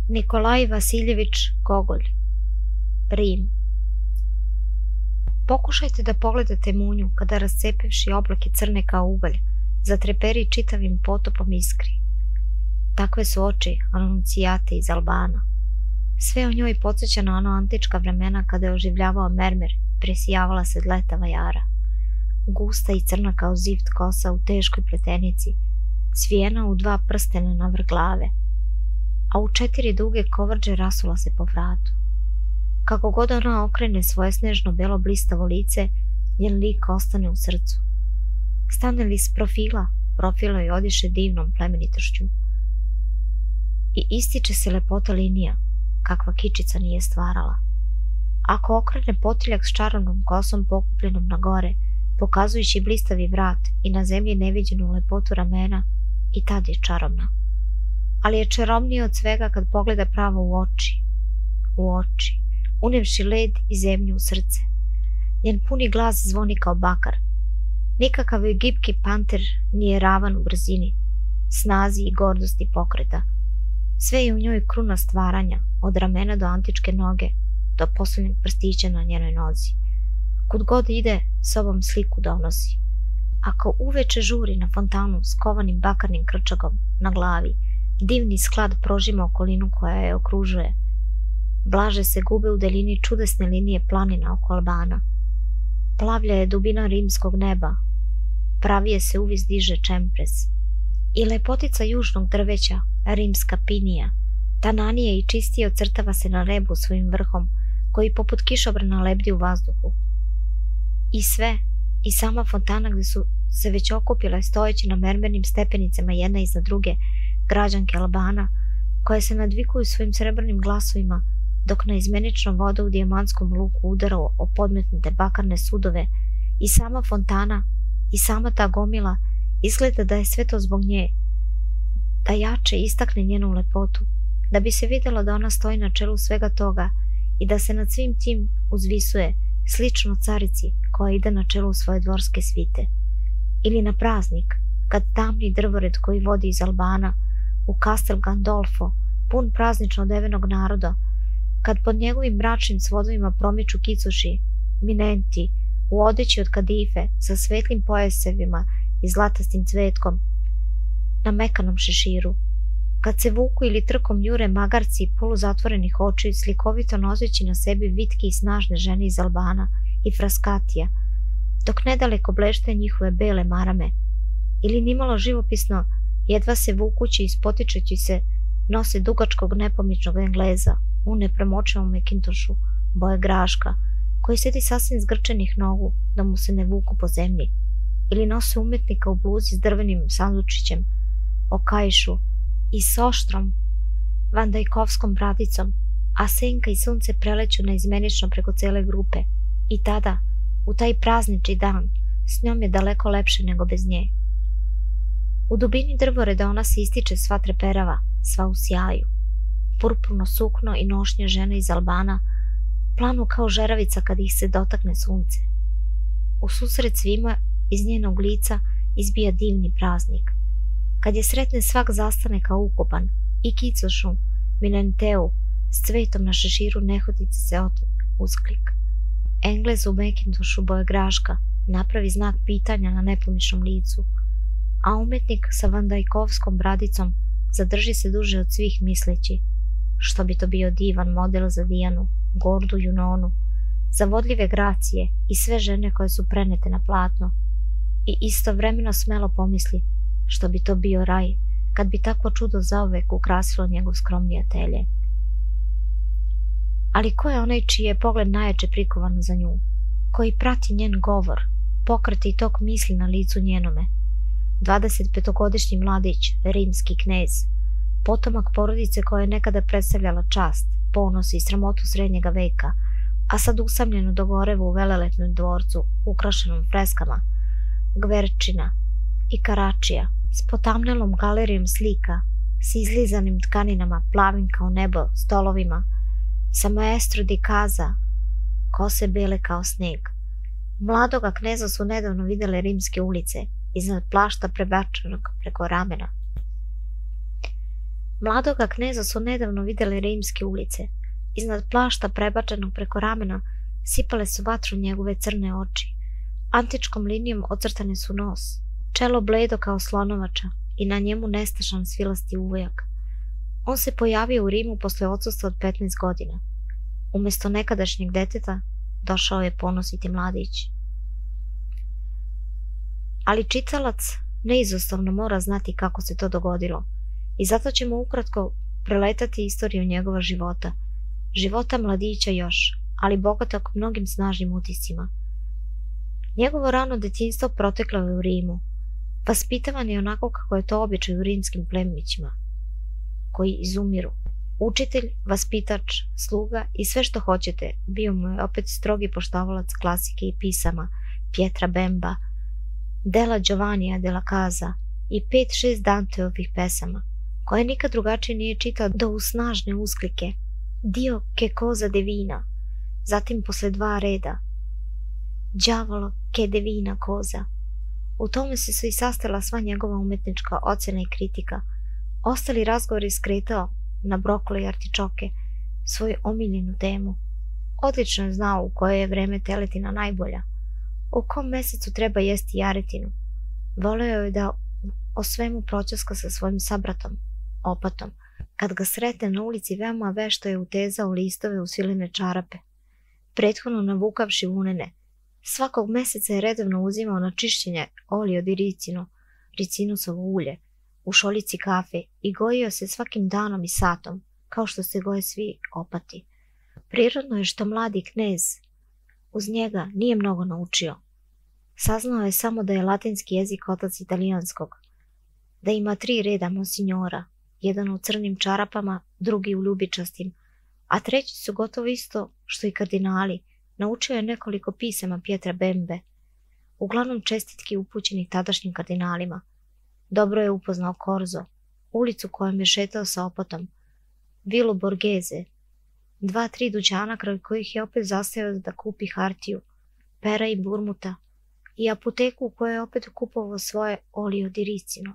Nikolaj Vasiljević Gogolj. Rim. Pokušajte da pogledate munju kada rascepivši oblake crne kao ugalj, zatreperi čitavim potopom iskri. Takve su oči Anuncijate iz Albana. Sve o njoj podsjeća na ono antička vremena kada je oživljavao mermer, presijavala se dletava jara. Gusta i crna kao zift kosa u teškoj pletenici, svijena u 2 prstena na vrh glave, a u 4 duge kovrđe rasula se po vratu. Kako god ona okrene svoje snežno belo blistavo lice, njen lik ostane u srcu. Stane li s profila, profilo joj odiše divnom plemenitošću. I ističe se lepota linija, kakva kičica nije stvarala. Ako okrene potiljak s čarovnom kosom pokupljenom na gore, pokazujući blistavi vrat i na zemlji neviđenu lepotu ramena, i tad je čarobna. Ali je čarobnije od svega kad pogleda pravo u oči, unevši led i zemlju u srce. Njen puni glas zvoni kao bakar. Nikakav joj gibki panter nije ravan u brzini, snazi i gordosti pokreta. Sve je u njoj kruna stvaranja, od ramena do antičke noge, do poslednjeg prstića na njenoj nozi. Kud god ide, sobom sliku donosi. Ako uveče žuri na fontanu s kovanim bakarnim krčagom na glavi, divni sklad prožima okolinu koja je okružuje. Blaže se gube u daljini čudesne linije planina oko Albana. Plavlja je dubina rimskog neba. Pravije se uvis diže čempres. I lepotica južnog drveća, rimska pinija, tananije i čistije ocrtava se na nebu svojim vrhom, koji poput kišobrana lebdi u vazduhu. I sve, i sama fontana gde su se već okupile stojeći na mermernim stepenicama jedna iza druge, građanke Albana, koje se nadvikuju svojim srebrnim glasovima, dok na izmenična voda u dijamantskom luku udara o podmetnute bakarne sudove, i sama fontana, i sama ta gomila, izgleda da je sve to zbog nje, da jače istakne njenu lepotu, da bi se videlo da ona stoji na čelu svega toga i da se nad svim tim uzvisuje, slično carici koja ide na čelu svoje dvorske svite. Ili na praznik, kad tamni drvored koji vodi iz Albana u Castel Gandolfo, pun praznično odevenog naroda, kad pod njegovim mračnim svodovima promiču kicuši, minenti, u odeći od kadife, sa svetlim pojasevima i zlatastim cvetkom, na mekanom šeširu, kad se vuku ili trkom jure magarci poluzatvorenih očiju, slikovito noseći na sebi vitke i snažne žene iz Albana i Fraskatija, dok nedaleko blešte njihove bele marame, ili nimalo živopisno, jedva se vukući i spotičeći se, nose dugačkog nepomičnog Engleza u nepremočivom mekintošu boje graška, koji sedi sasvim zgrčenih nogu da mu se ne vuku po zemlji, ili nose umetnika u bluzi s drvenim sandučićem, okajšu i s oštrom vandajkovskom bradicom, a senka i sunce preleću neizmenično preko cele grupe, i tada, u taj praznični dan, s njom je daleko lepše nego bez nje. U dubini drvoreda ona se ističe sva treperava, sva u sjaju. Purpurno sukno i nošnje žene iz Albana planu kao žeravica kad ih se dotakne sunce. U susret svima iz njenog lica izbija divni praznik. Kad je sretne, svak zastane kao ukopan, i kicošu, minenteu, s cvetom na šeširu nehotice se usklik. Englez u mekintošu boje graška napravi znak pitanja na nepomičnom licu, a umetnik sa vandajkovskom bradicom zadrži se duže od svih misleći, što bi to bio divan model za Dijanu, gordu Junonu, za vodljive gracije i sve žene koje su prenete na platno, i istovremeno smelo pomisli što bi to bio raj kad bi takvo čudo zauvek ukrasilo njegov skromni atelje. Ali ko je onaj čiji je pogled najjače prikovan za nju, koji prati njen govor, pokrete i tok misli na licu njenome? 25-godišnji mladić, rimski knez, potomak porodice koja je nekada predstavljala čast, ponos i sramotu srednjega veka, a sad usamljeno dogorevo u velelepnom dvorcu, ukrašenom freskama, Gverčina i Karačija, s potamnelom galerijom slika, s izlizanim tkaninama plavim kao nebo stolovima, sa maestro di casa, kose bele kao sneg. Mladoga kneza su nedavno videle rimske ulice, iznad plašta prebačenog preko ramena. Mladoga kneza su nedavno vidjeli rimske ulice. Iznad plašta prebačenog preko ramena sipale su vatru njegove crne oči. Antičkom linijom ocrtane su nos, čelo bledo kao slonovača i na njemu nestašan svilasti uvojak. On se pojavio u Rimu posle odsustva od 15 godina. Umjesto nekadašnjeg deteta došao je ponositi mladić. Ali čitalac neizostavno mora znati kako se to dogodilo i zato ćemo ukratko preletati istoriju njegova života. Života mladića još, ali bogatog mnogim snažnim utiscima. Njegovo rano djetinjstvo proteklo je u Rimu. Vaspitavan je onako kako je to običaj u rimskim plemićima, koji izumiru. Učitelj, vaspitač, sluga i sve što hoćete, bio mu je opet strogi poštovalac klasike i pisama, Pietra Bemba, dela Giovannija della Casa i 5-6 Danteovih pesama, koje nikad drugačije nije čitao do u snažne usklike Dio che cosa divina, zatim posle 2 reda Đavolo che divina cosa. U tome se i sastala sva njegova umetnička ocjena i kritika. Ostali razgovori skretao na brokoli i artičoke, svoju omiljenu temu. Odlično je znao u koje je vreme teletina najbolja, u kom mesecu treba jesti jaretinu. Voleo je da o svemu proćaska sa svojim sabratom, opatom. Kad ga sretne na ulici, veoma vešto je utezao listove u sviline čarape, prethodno navukavši vunene. Svakog meseca je redovno uzimao na čišćenje olio di ricinusovo ulje, u šoljici kafe i gojio se svakim danom i satom, kao što se goje svi opati. Prirodno je što mladi knez uz njega nije mnogo naučio. Saznao je samo da je latinski jezik otac italijanskog, da ima 3 reda monsignora, jedan u crnim čarapama, drugi u ljubičastim, a treći su gotovo isto što i kardinali. Naučio je nekoliko pisama Pietra Bembe, uglavnom čestitki upućenih tadašnjim kardinalima. Dobro je upoznao Korzo, ulicu kojom je šetao sa opatom, vilu Borghese, 2-3 dućana kraj kojih je opet zastajao da kupi hartiju, pera i burmuta i apoteku u kojoj je opet kupovao svoje olio di ricino.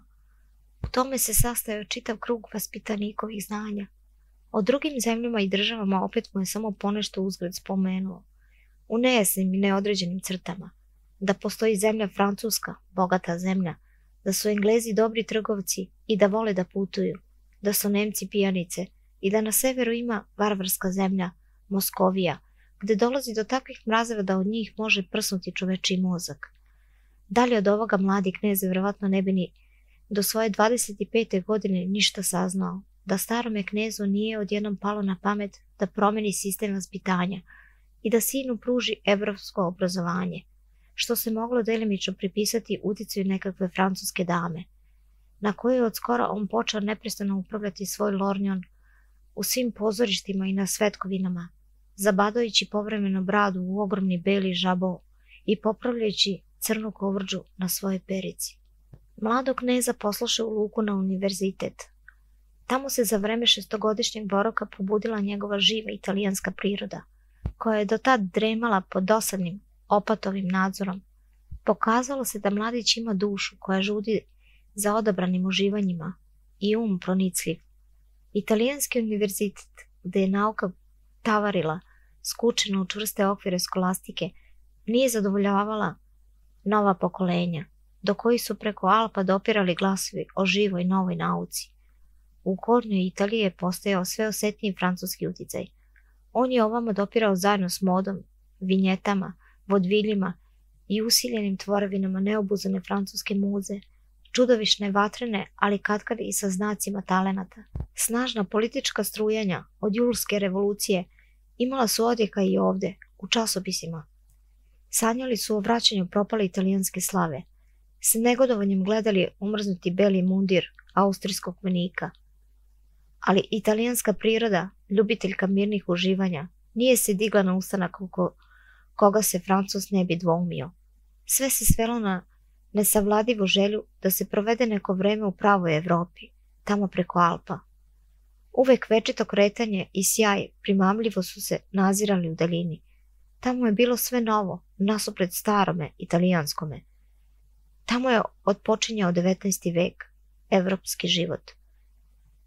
U tome se sastajao čitav krug vaspitanikovih znanja. O drugim zemljama i državama opet mu je samo ponešto uzgled spomenuo, u nejasnim i neodređenim crtama, da postoji zemlja Francuska, bogata zemlja, da su Englezi dobri trgovci i da vole da putuju, da su Nemci pijanice i da na severu ima varvarska zemlja, Moskovija, gde dolazi do takvih mrazeva da od njih može prsnuti čovečiji mozak. Dalje od ovoga mladi knez vjerovatno ne bi ni do svoje 25. godine ništa saznao, da starome knezu nije odjednom palo na pamet da promeni sistem vaspitanja i da sinu pruži evropsko obrazovanje, što se moglo delimično pripisati uticaju nekakve francuske dame, na koje je od skora on počeo neprestano upravljati svoj lornjon u svim pozorištima i na svetkovinama, zabadajući povremeno bradu u ogromni beli žabo i popravljajući crnu kovrđu na svojoj perici. Mladog kneza poslušao u luku na univerzitet. Tamo se za vreme 6-godišnjeg boravka probudila njegova živa italijanska priroda, koja je do tad dremala pod dosadnim opatovim nadzorom. Pokazalo se da mladić ima dušu koja žudi za odabranim uživanjima i pronicljiv. Italijanski univerzitet, gde je nauka tavarila skučena u čvrste okvire skolastike, nije zadovoljavala nova pokolenja, do koji su preko Alpa dopirali glasovi o živoj novoj nauci. U gornjoj Italiji je postojao sve osetniji francuski uticaj. On je ovamo dopirao zajedno s modom, vinjetama, vodviljima i usiljenim tvorevinama neobuzane francuske muze, čudovišne vatrene, ali katkad i sa znacima talenata. Snažna politička strujanja od julske revolucije imala su odjeka i ovde, u časopisima. Sanjali su o vraćanju propale italijanske slave. S negodovanjem gledali umrznuti beli mundir austrijskog vojnika. Ali italijanska priroda, ljubiteljka mirnih uživanja, nije se digla na ustanak koga se Francuz ne bi dvoumio. Sve se svelo na nesavladivu želju da se provede neko vreme u pravoj Evropi, tamo preko Alpa. Uvek večito kretanje i sjaj primamljivo su se nazirali u daljini. Tamo je bilo sve novo, nasuprot starome, italijanskome. Tamo je odpočinjao 19. vek, evropski život.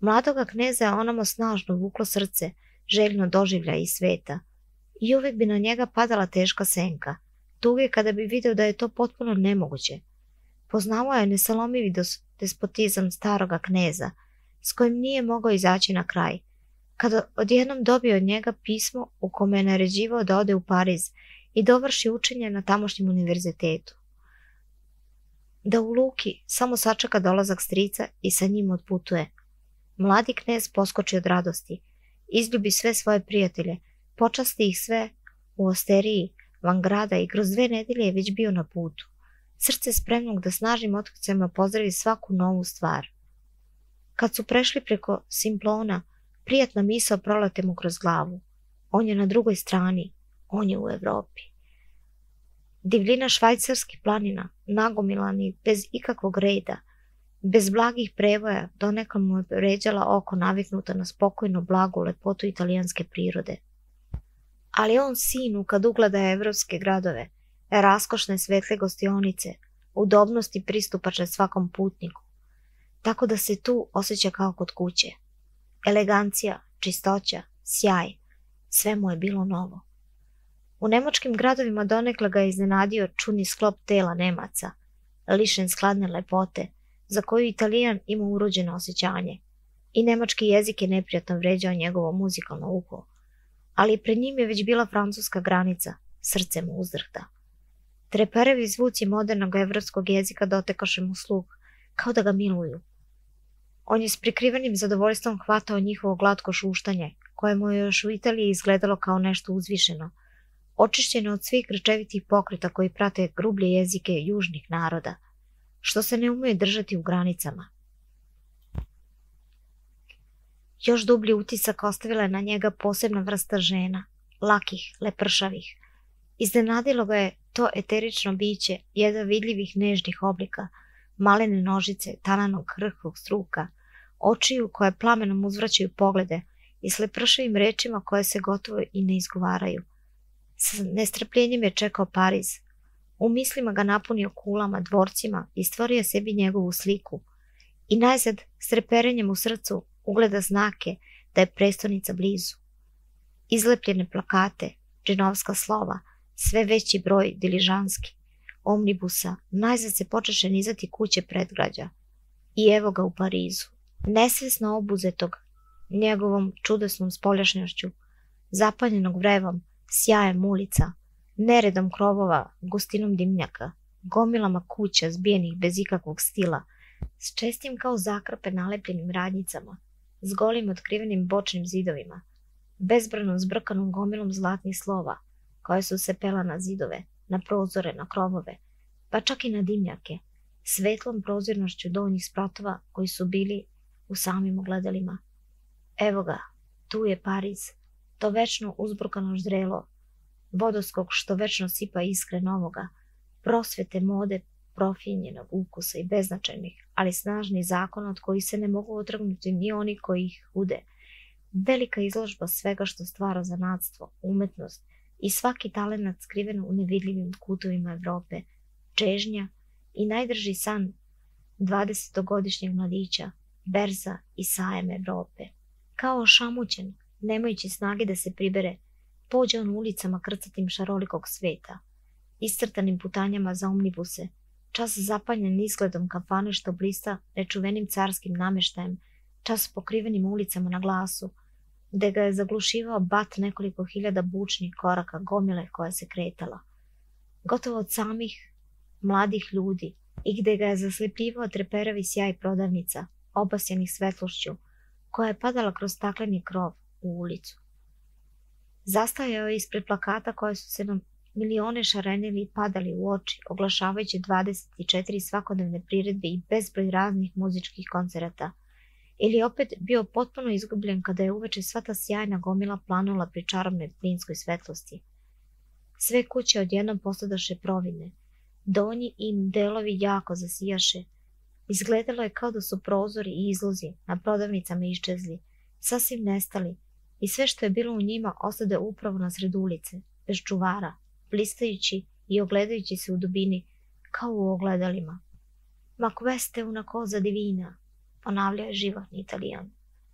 Mladoga kneza je onamo snažno vuklo srce, željno doživlja iz sveta. I uvijek bi na njega padala teška senka, tuge kada bi video da je to potpuno nemoguće. Poznavao je nesalomivi despotizam staroga kneza, s kojim nije mogao izaći na kraj, kada odjednom dobio od njega pismo u kome je naređivao da ode u Pariz i dovrši učenje na tamošnjem univerzitetu. Da u luki samo sačeka dolazak strica i sa njim otputuje. Mladi knez poskoči od radosti, izljubi sve svoje prijatelje, počasti ih sve u osteriji van grada i kroz 2 nedelje je već bio na putu. Srce spremnog da snažnim otkucajima pozdravi svaku novu stvar. Kad su prešli preko Simplona, prijatna misao prolete mu kroz glavu. On je na drugoj strani, on je u Evropi. Divljina švajcarskih planina, nagomilani bez ikakvog reda, bez blagih prevoja, donekle mu je vređala oko naviknuta na spokojnu blagu lepotu italijanske prirode. Ali on sinu kad ugleda evropske gradove, raskošne svetle gostionice, udobnosti pristupačne svakom putniku, tako da se tu osjeća kao kod kuće. Elegancija, čistoća, sjaj, sve mu je bilo novo. U nemačkim gradovima donekle ga je iznenadio čudni sklop tela Nemaca, lišen skladne lepote, za koju Italijan ima urođeno osjećanje. I nemački jezik je neprijatno vređao njegovo muzikalno uho, ali pred njim je već bila francuska granica, srce mu uzdrhta. Treperevi zvuci modernog evropskog jezika dotekaše mu sluh, kao da ga miluju. On je s prikrivenim zadovoljstvom hvatao njihovo glatko šuštanje, koje mu je još u Italiji izgledalo kao nešto uzvišeno, očišćeno od svih grčevitih pokreta koji prate grublje jezike južnih naroda, što se ne umeju držati u granicama. Još dublji utisak ostavila je na njega posebna vrsta žena, lakih, lepršavih. Iznenadilo ga je to eterično biće jedva vidljivih nežnih oblika, malene nožice, tananog krhkog struka, očiju koje plamenom uzvraćaju poglede i s lepršavim rečima koje se gotovo i ne izgovaraju. S nestrpljenjem je čekao Pariz. U mislima ga napunio kulama, dvorcima i stvorio sebi njegovu sliku. I najzad, s treperenjem u srcu, ugleda znake da je prestonica blizu. Izlepljene plakate, džinovska slova, sve veći broj diližanski, omnibusa, najzad se počeše nizati kuće predgrađa. I evo ga u Parizu, nesvesno obuzetog njegovom čudesnom spoljašnjošću, zapaljenog vrevom, sjajem ulica, neredom krovova, gustinom dimnjaka, gomilama kuća zbijenih bez ikakvog stila, s čestim kao zakrpe nalepljenim radnjicama, s golim otkrivenim bočnim zidovima, bezbrano zbrkanom gomilom zlatnih slova, koje su se pela na zidove, na prozore, na krovove, pa čak i na dimnjake, svetlom prozirnošću donjih spratova koji su bili u samim ogledalima. Evo ga, tu je Pariz, to večno uzburkano ždrelo, vodoskog što večno sipa iskre novoga, prosvete mode profinjenog ukusa i beznačajnih, ali snažnih zakona od kojih se ne mogu otrgnuti ni oni koji ih hude. Velika izložba svega što stvara zanatstvo, umetnost i svaki talenat skriven u nevidljivim kutovima Evrope, čežnja i najdrži san 20-godišnjeg mladića, berza i sajem Evrope. Kao ošamućen, nemajući snage da se pribere, pođe on ulicama krcatim šarolikog sveta, iscrtanim putanjama za omnibuse, čas zapaljen izgledom kafane što blista nečuvenim carskim namještajem, čas pokrivenim ulicama na glasu, gde ga je zaglušivao bat nekoliko hiljada bučnih koraka gomile koja se kretala, gotovo od samih mladih ljudi, i gde ga je zaslepljivao treperavi sjaj prodavnica, obasjanih svetlošću, koja je padala kroz stakleni krov u ulicu. Zastajao je ispred plakata koje su se na milione šarenili i padali u oči, oglašavajući 24 svakodnevne priredbe i bezbroj raznih muzičkih koncerata, ili opet bio potpuno izgubljen kada je uveče sva ta sjajna gomila planula pri čarobnoj plinskoj svetlosti. Sve kuće odjednom postadoše providne, donji im delovi jako zasijaše. Izgledalo je kao da su prozori i izlozi na prodavnicama iščezli, sasvim nestali, i sve što je bilo u njima ostade upravo na sred ulice, bez čuvara, blistajući i ogledajući se u dubini, kao u ogledalima. Ma questa è una cosa divina, ponavljao je živahni Italijan.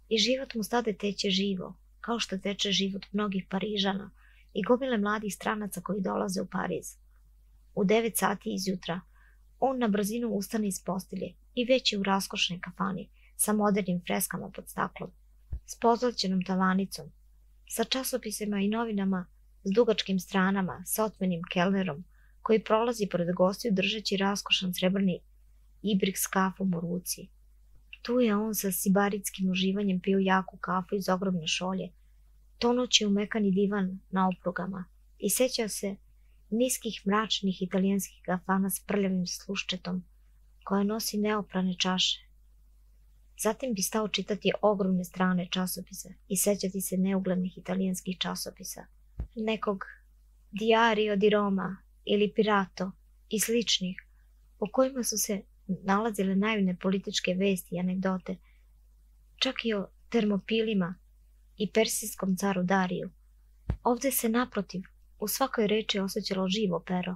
i život mu stade teće živo, kao što teče život mnogih Parižana i gomile mladih stranaca koji dolaze u Pariz. U 9 sati izjutra on na brzinu ustane iz postelje i već je u raskošnoj kafani sa modernim freskama pod staklom, s pozlaćenom tavanicom, sa časopisima i novinama s dugačkim stranama, sa otmenim kelnerom koji prolazi pored gostiju držeći raskošan srebrni ibrik s kafom u ruci. Tu je on sa sibaritskim uživanjem pio jaku kafu iz ogromne šolje, tonući u mekani divan na oprugama i sećao se niskih mračnih italijanskih kafana s prljavim sluščetom koja nosi neoprane čaše. Zatim bi stao čitati ogromne strane časopisa i sećati se neuglednih italijanskih časopisa, nekog Diario di Roma ili Pirato i sličnih, u kojima su se nalazile naivne političke vesti i anegdote, čak i o Termopilima i persijskom caru Dariju. Ovdje se naprotiv u svakoj reči osjećalo živo pero.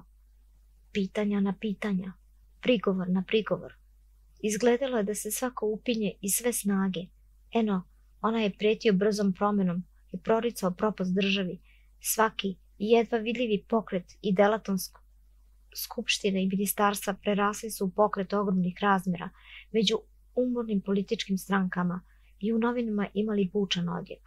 Pitanja na pitanja, prigovor na prigovor. Izgledalo je da se svako upinje iz sve snage. Eno, ona je prijetio brzom promenom i proricao propast državi. Svaki jedva vidljivi pokret i delatonsk skupštine i ministarstva prerasli su u pokret ogromnih razmjera među umornim političkim strankama i u novinama imali bučan odjek.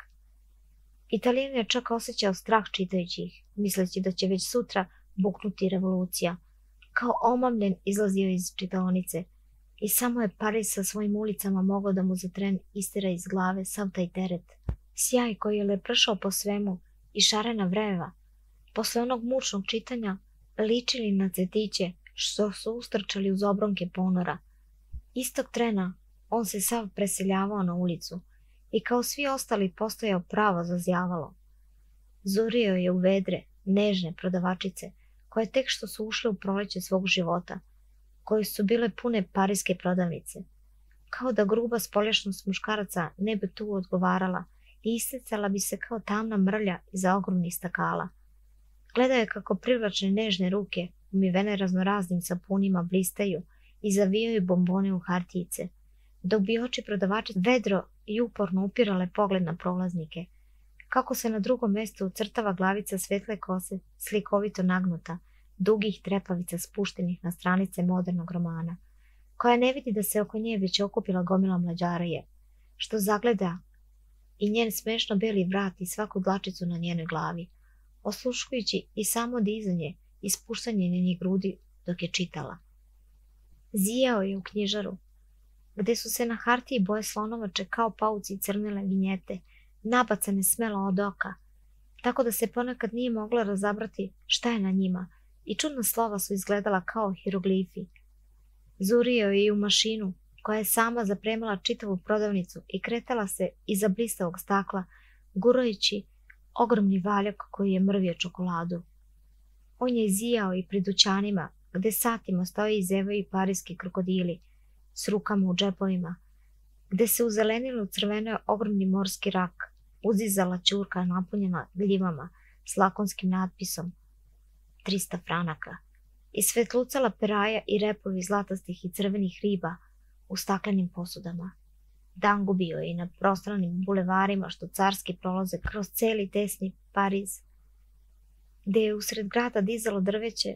Italijan je čak osjećao strah čitajući ih, misleći da će već sutra buknuti revolucija. Kao omamljen izlazio iz čitaonice i samo je Pariz sa svojim ulicama mogao da mu za tren istira iz glave sav taj teret. Sjaj koji je lepršao po svemu i šarena vreva, posle onog mučnog čitanja, ličili na cvetiće što su ustrčali uz obronke ponora. Istog trena on se sav preseljavao na ulicu i kao svi ostali postojao pravo za zjavalo. Zurio je u vedre, nežne prodavačice, koje tek što su ušle u proleće svog života, koje su bile pune pariske prodavnice. Kao da gruba spoljašnost muškaraca ne bi tu odgovarala i isticala bi se kao tamna mrlja iza ogromnih stakala. Gledao je kako privlačne nežne ruke, umivene raznoraznim sapunima, blistaju i zavijaju bombone u hartijice, dok bi oči prodavačice vedro i uporno upirale pogled na prolaznike. Kako se na drugom mjestu ucrtava glavica svetle kose, slikovito nagnuta, dugih trepavica spuštenih na stranice modernog romana, koja ne vidi da se oko nje već okupila gomila mlađaraje, što zagleda i njen smešno beli vrat i svaku dlačicu na njenoj glavi, osluškujući i samo dizanje i spuštanje njenih grudi dok je čitala. Zijao je u knjižaru, gde su se na hartiji boje slonovače kao pauci crnile vinjete, nabacane smelo od oka, tako da se ponekad nije mogla razabrati šta je na njima i čudna slova su izgledala kao hiroglifi. Zurio je i u mašinu, koja je sama zapremala čitavu prodavnicu i kretala se iza blistavog stakla, gurajući ogromni valjak koji je mrvio čokoladu. On je zijao i pri dućanima, gde satima stoje i zevaju pariski krokodili, s rukama u džepovima, gde se u zelenilu crvenio ogromni morski rak, uzizala ćurka napunjena gljivama s lakonskim natpisom 300 franaka i svetlucala peraja i repovi zlatastih i crvenih riba u staklenim posudama. Dan gubio je i na prostranim bulevarima što carski prolaze kroz celi tesni Pariz, gde je usred grada dizalo drveće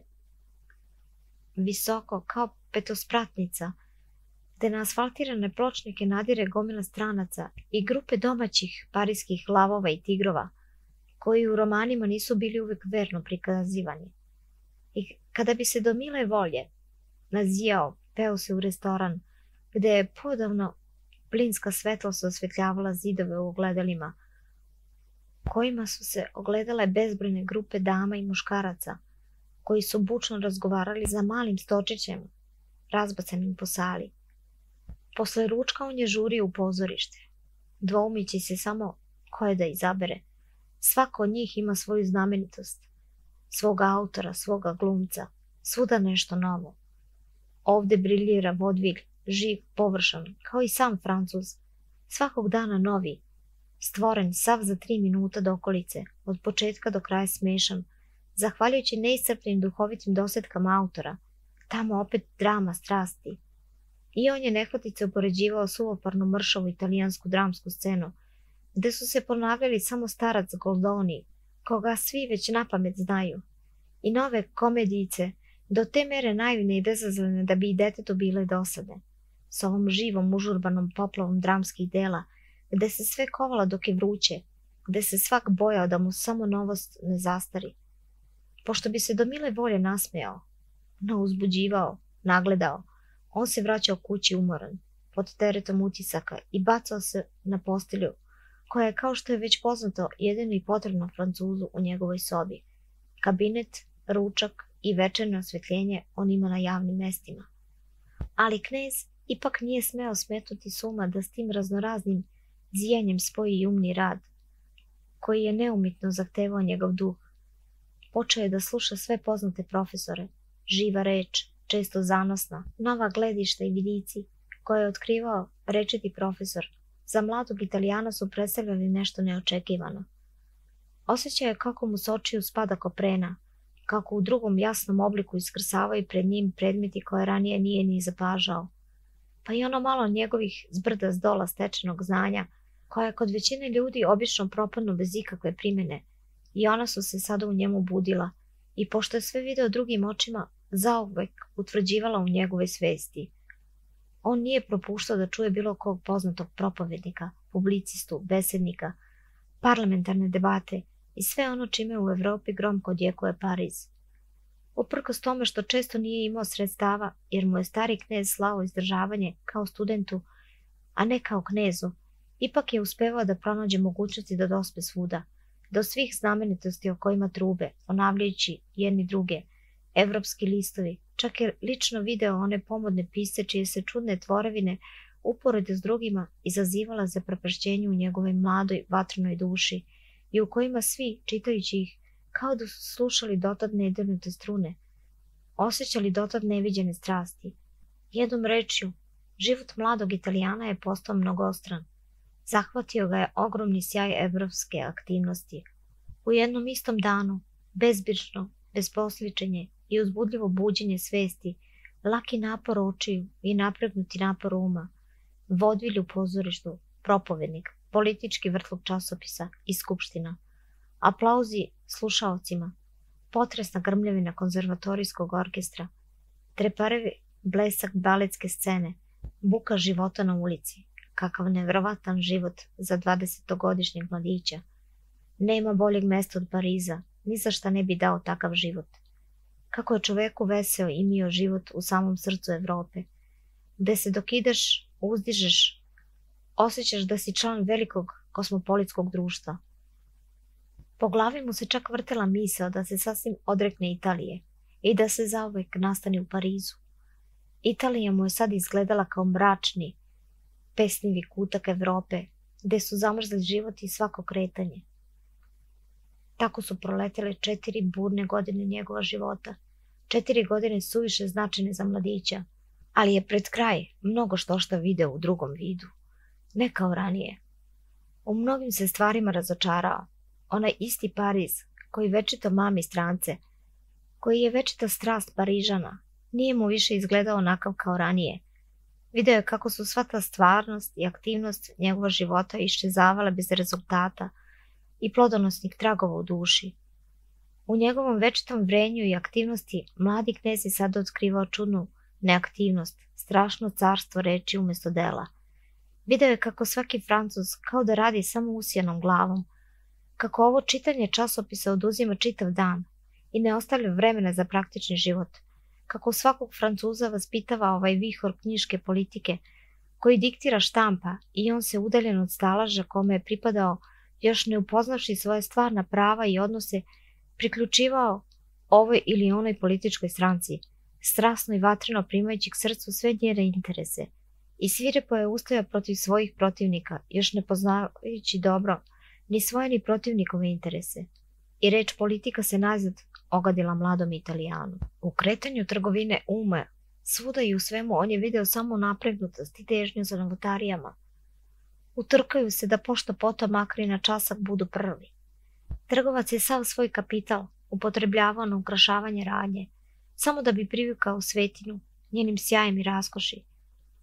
visoko kao petospratnica, gde na asfaltirane pločnike nadire gomila stranaca i grupe domaćih parijskih lavova i tigrova, koji u romanima nisu bili uvek verno prikazivani. I kada bi se do mile volje nazijao, peo se u restoran, gde je podavno plinska svetlost osvetljavala zidove u ogledalima, kojima su se ogledale bezbrojne grupe dama i muškaraca, koji su bučno razgovarali za malim stočićem, razbacanim po sali. Posle ručka on je žurio u pozorište, dvoumići se samo koje da izabere. Svako od njih ima svoju znamenitost, svoga autora, svoga glumca, svuda nešto novo. Ovde briljira vodvilj, živ, površan, kao i sam Francuz, svakog dana novi, stvoren sav za 3 minuta do okolice, od početka do kraja smešan, zahvaljujući neiscrpnim duhovitim dosetkama autora, tamo opet drama strasti. I on je nehotice upoređivao suvoparnu mršavu italijansku dramsku scenu, gde su se ponavljali samo starac Goldoni, koga svi već napamet znaju, i nove komedijice, do te mere naivne i bezazlene da bi i detetu bile dosadne, s ovom živom užurbanom poplavom dramskih dela, gde se sve kovala dok je vruće, gde se svak bojao da mu samo novost ne zastari. Pošto bi se do mile volje nasmejao, uzbuđivao, nagledao, on se vraćao kući umoran, pod teretom utisaka i bacao se na postelju, koja je, kao što je već poznato, jedino i potrebno Francuzu u njegovoj sobi. Kabinet, ručak i večernje osvetljenje on ima na javnim mestima. Ali knez ipak nije smeo smetnuti s uma da s tim raznoraznim zijanjem spoji i umni rad, koji je neumitno zahtevao njegov duh. Počeo je da sluša sve poznate profesore, živa reč, često zanosna, nova gledišta i vidici, koje je otkrivao rečiti profesor, za mladog Italijana su predstavljali nešto neočekivano. Osjećao je kako mu s očiju spada koprena, kako u drugom jasnom obliku iskrsavaju pred njim predmeti koje ranije nije ni zapažao, pa i ono malo njegovih zbrda zdola stečenog znanja, koja kod većine ljudi obično propadnu bez ikakve primjene, i ona su se sada u njemu budila, i pošto je sve video drugim očima, zauvek utvrđivala u njegove svesti. On nije propuštao da čuje bilo kog poznatog propovednika, publicistu, besednika, parlamentarne debate i sve ono čime u Evropi gromko odjekuje Pariz. Uprkos tome što često nije imao sredstava, jer mu je stari knez slao izdržavanje kao studentu, a ne kao knezu, ipak je uspevao da pronađe mogućnosti da dospe svuda, do svih znamenitosti o kojima trube, ponavljajući jedni druge, evropski listovi, čak je lično video one pomodne pisce čije se čudne tvorevine uporede s drugima izazivala zaprepašćenje u njegovoj mladoj vatrenoj duši i u kojima svi, čitajući ih, kao da su slušali dotad nedirnute strune, osjećali dotad neviđene strasti. Jednom rečju, život mladog Italijana je postao mnogostran. Zahvatio ga je ogromni sjaj evropske aktivnosti. U jednom istom danu, bezbrižno, bezposličenje i uzbudljivo buđenje svesti, laki napor očiju i napregnuti napor uma, vodvilj u pozorištu, propovednik, politički vrtlog časopisa i skupština, aplauzi slušaocima, potresna grmljavina konzervatorijskog orkestra, treparevi blesak baletske scene, buka života na ulici, kakav nevjerovatan život za 20-godišnjeg mladića. Nema boljeg mesta od Pariza, ni za šta ne bi dao takav život. Kako je čoveku veseo i mio život u samom srcu Evrope, gde se dok ideš, uzdižeš, osjećaš da si član velikog kosmopolitskog društva. Po glavi mu se čak vrtela misao da se sasvim odrekne Italije i da se zauvek nastani u Parizu. Italija mu je sad izgledala kao mračni, pesnivi kutak Evrope, gde su zamrzli život i svako kretanje. Tako su proletele 4 burne godine njegova života, 4 godine suviše značajne za mladića, ali je pred kraj mnogo što video u drugom vidu, ne kao ranije. U mnogim se stvarima razočarao, onaj isti Pariz koji večito mami strance, koji je večita strast Parižana, nije mu više izgledao onakav kao ranije. Video je kako su sva ta stvarnost i aktivnost njegova života iščezavala bez rezultata i plodonosnih tragova u duši. U njegovom večitom vrenju i aktivnosti mladi knez je sad otkrivao čudnu neaktivnost, strašno carstvo reči umjesto dela. Video je kako svaki Francuz kao da radi samo usjenom glavom, kako ovo čitanje časopisa oduzima čitav dan i ne ostavlja vremena za praktični život, kako svakog Francuza vaspitava ovaj vihor knjiške politike koji diktira štampa i on se udaljen od stalaža kome je pripadao, još ne upoznavši svoje stvarna prava i odnose, priključivao ovoj ili onoj političkoj stranci, strasno i vatreno primajući k srcu sve njene interese, i svirepo je ustajao protiv svojih protivnika, još ne poznavajući dobro ni svoje ni protivnikove interese. I reč politika se nazad ogadila mladom Italijanu. U kretanju trgovine uma, svuda i u svemu on je video samo napregnutost i težnju za novotarijama. Utrkaju se da pošto potom makar i na časak budu prvi. Trgovac je sav svoj kapital upotrebljavao na ukrašavanje radnje, samo da bi privikao svetinu, njenim sjajem i raskoši.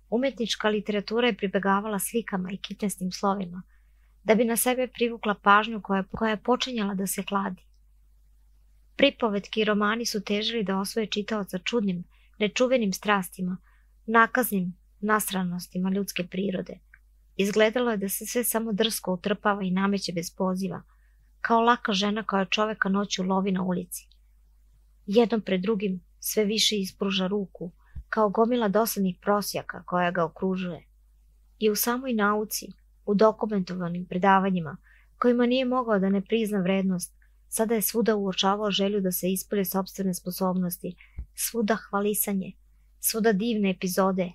Umjetnička literatura je pribegavala slikama i kitnastim slovima, da bi na sebe privukla pažnju koja je počinjala da se hladi. Pripovetki i romani su težili da osvoje čitaoca čudnim, nečuvenim strastima, nakaznim nastranostima ljudske prirode. Izgledalo je da se sve samo drsko utrpava i nameće bez poziva, kao laka žena koja čoveka noću lovi na ulici. Jednom pred drugim sve više ispruža ruku, kao gomila dosadnih prosjaka koja ga okružuje. I u samoj nauci, u dokumentovanim predavanjima, kojima nije mogao da ne prizna vrednost, sada je svuda uočavao želju da se ispolje sopstvene sposobnosti, svuda hvalisanje, svuda divne epizode,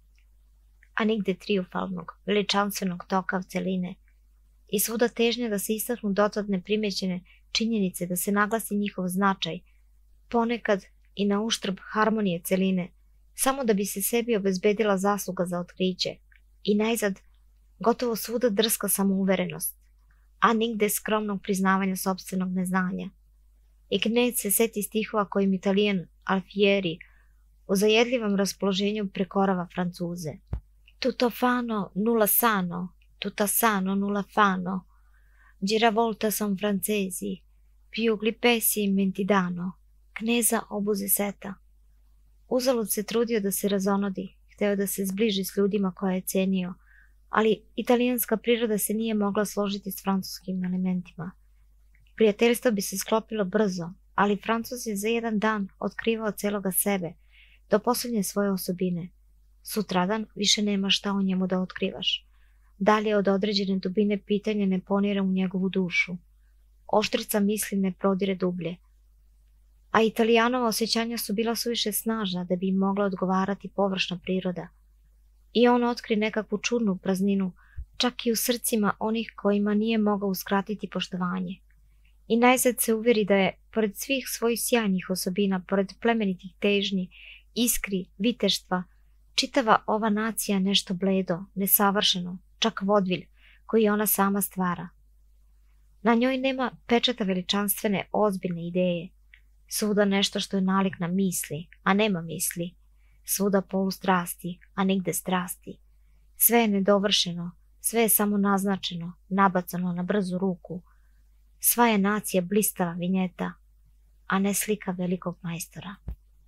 a nigde trijumfalnog, veličanstvenog toka celine, i svuda težnja da se istaknu dotad neprimećene činjenice, da se naglasi njihov značaj, ponekad i na uštrb harmonije celine, samo da bi se sebi obezbedila zasluga za otkriće, i najzad gotovo svuda drska samouverenost, a nigde skromnog priznavanja sopstvenog neznanja. I Knez se seti stihova kojim Italijan Alfieri u zajedljivom raspoloženju prekorava Francuze. Tutto fano, nulla sano, tutta sano, nulla fano, giravolta son francesi, più glipesi mentidano, Kneza obuze seta. Uzalud se trudio da se razonodi, hteo da se zbliži s ljudima koje je cenio, ali italijanska priroda se nije mogla složiti s francuskim elementima. Prijateljstvo bi se sklopilo brzo, ali Francuz je za jedan dan otkrivao celoga sebe, do posljednje svoje osobine. Sutradan više nema šta o njemu da otkrivaš. Dalje od određene dubine pitanje ne ponira u njegovu dušu. Oštrica misli ne prodire dublje. A Italijanova osjećanja su bila suviše snažna da bi im mogla odgovarati površna priroda. I on otkri nekakvu čudnu prazninu, čak i u srcima onih kojima nije mogao uskratiti poštovanje. I najzad se uveri da je, pored svih svojih sjajnih osobina, pored plemenitih težnji, iskri, viteštva, čitava ova nacija nešto bledo, nesavršeno, čak vodvilj, koji ona sama stvara. Na njoj nema pečata veličanstvene, ozbiljne ideje. Svuda nešto što je nalik na misli, a nema misli. Svuda polu strasti, a nigde strasti. Sve je nedovršeno, sve je samo naznačeno, nabacano na brzu ruku. Sva je nacija blistava vinjeta, a ne slika velikog majstora.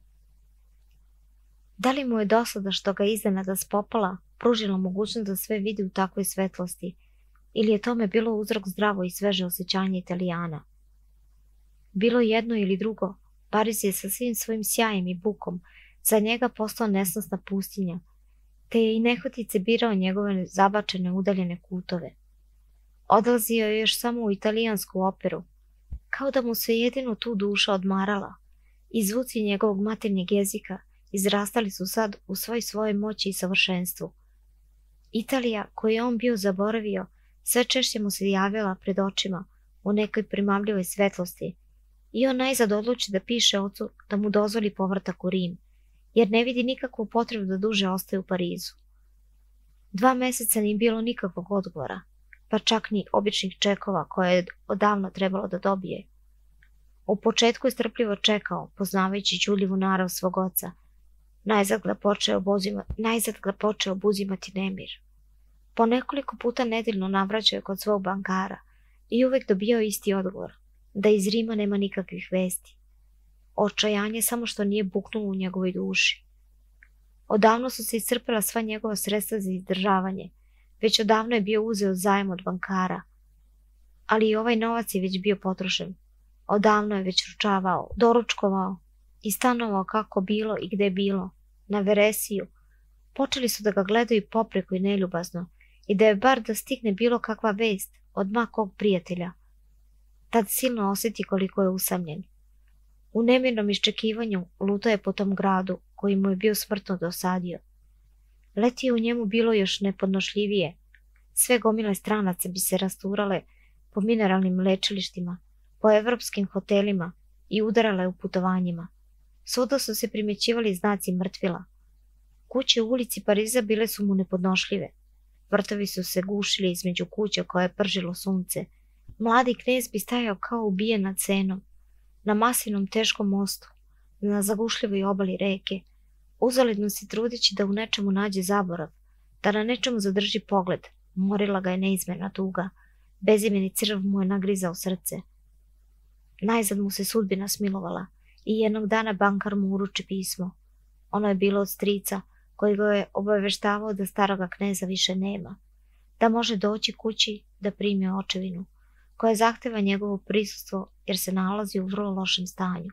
Da li mu je dosada što ga iznenada spopala pružila mogućnost da sve vidi u takvoj svetlosti, ili je tome bilo uzrok zdravo i sveže osjećanje Italijana? Bilo jedno ili drugo, Pariz je sa svim svojim sjajem i bukom za njega postao nesnosna pustinja, te je i nehotice birao njegove zabačene udaljene kutove. Odlazio je još samo u italijansku operu, kao da mu se jedino tu duša odmarala, i zvuci njegovog maternjeg jezika izrastali su sad u svojoj moći i savršenstvu. Italija, koju je on bio zaboravio, sve češće mu se javila pred očima u nekoj primamljivoj svetlosti, i on najzad odluči da piše ocu da mu dozvoli povratak u Rim, jer ne vidi nikakvu potrebu da duže ostaje u Parizu. 2 meseca nije bilo nikakvog odgovora, pa čak ni običnih čekova koje je odavno trebalo da dobije. U početku je strpljivo čekao, poznavajući đuljivu narav svog oca. Najzad ga počeo obuzimati nemir. Po nekoliko puta nedeljno navraćao je kod svog bankara i uvek dobijao isti odgovor, da iz Rima nema nikakvih vesti. Očajanje samo što nije buknulo u njegovoj duši. Odavno su se iscrpela sva njegova sredstva za izdržavanje, već odavno je bio uzeo zajam od bankara, ali i ovaj novac je već bio potrošen. Odavno je već ručavao, doručkovao i stanovao kako bilo i gde bilo, na veresiju. Počeli su da ga gledaju popreko i neljubazno, i da je bar da stigne bilo kakva vest od ma kog prijatelja. Tad silno osjeti koliko je usamljen. U nemirnom iščekivanju lutao je po tom gradu koji mu je bio smrtno dosadio. Leti je u njemu bilo još nepodnošljivije. Sve gomile stranaca bi se rasturale po mineralnim lečilištima, po evropskim hotelima i udarale u putovanjima. Svuda su se primećivali znaci mrtvila. Kuće u ulici Pariza bile su mu nepodnošljive. Vrtovi su se gušili između kuća koje je pržilo sunce. Mladi knez bi stajao kao ubijen nad Senom, na masivnom teškom mostu, na zagušljivoj obali reke, Uzaludno se trudeći da u nečemu nađe zaborav, da na nečemu zadrži pogled, morila ga je neizmerna tuga. Bezimeni crv mu je nagrizao srce. Najzad mu se sudbina smilovala i jednog dana bankar mu uruči pismo. Ono je bilo od strica, koji ga je obaveštavao da staroga kneza više nema, da može doći kući da primi očevinu, koja zahteva njegovo prisustvo jer se nalazi u vrlo lošem stanju.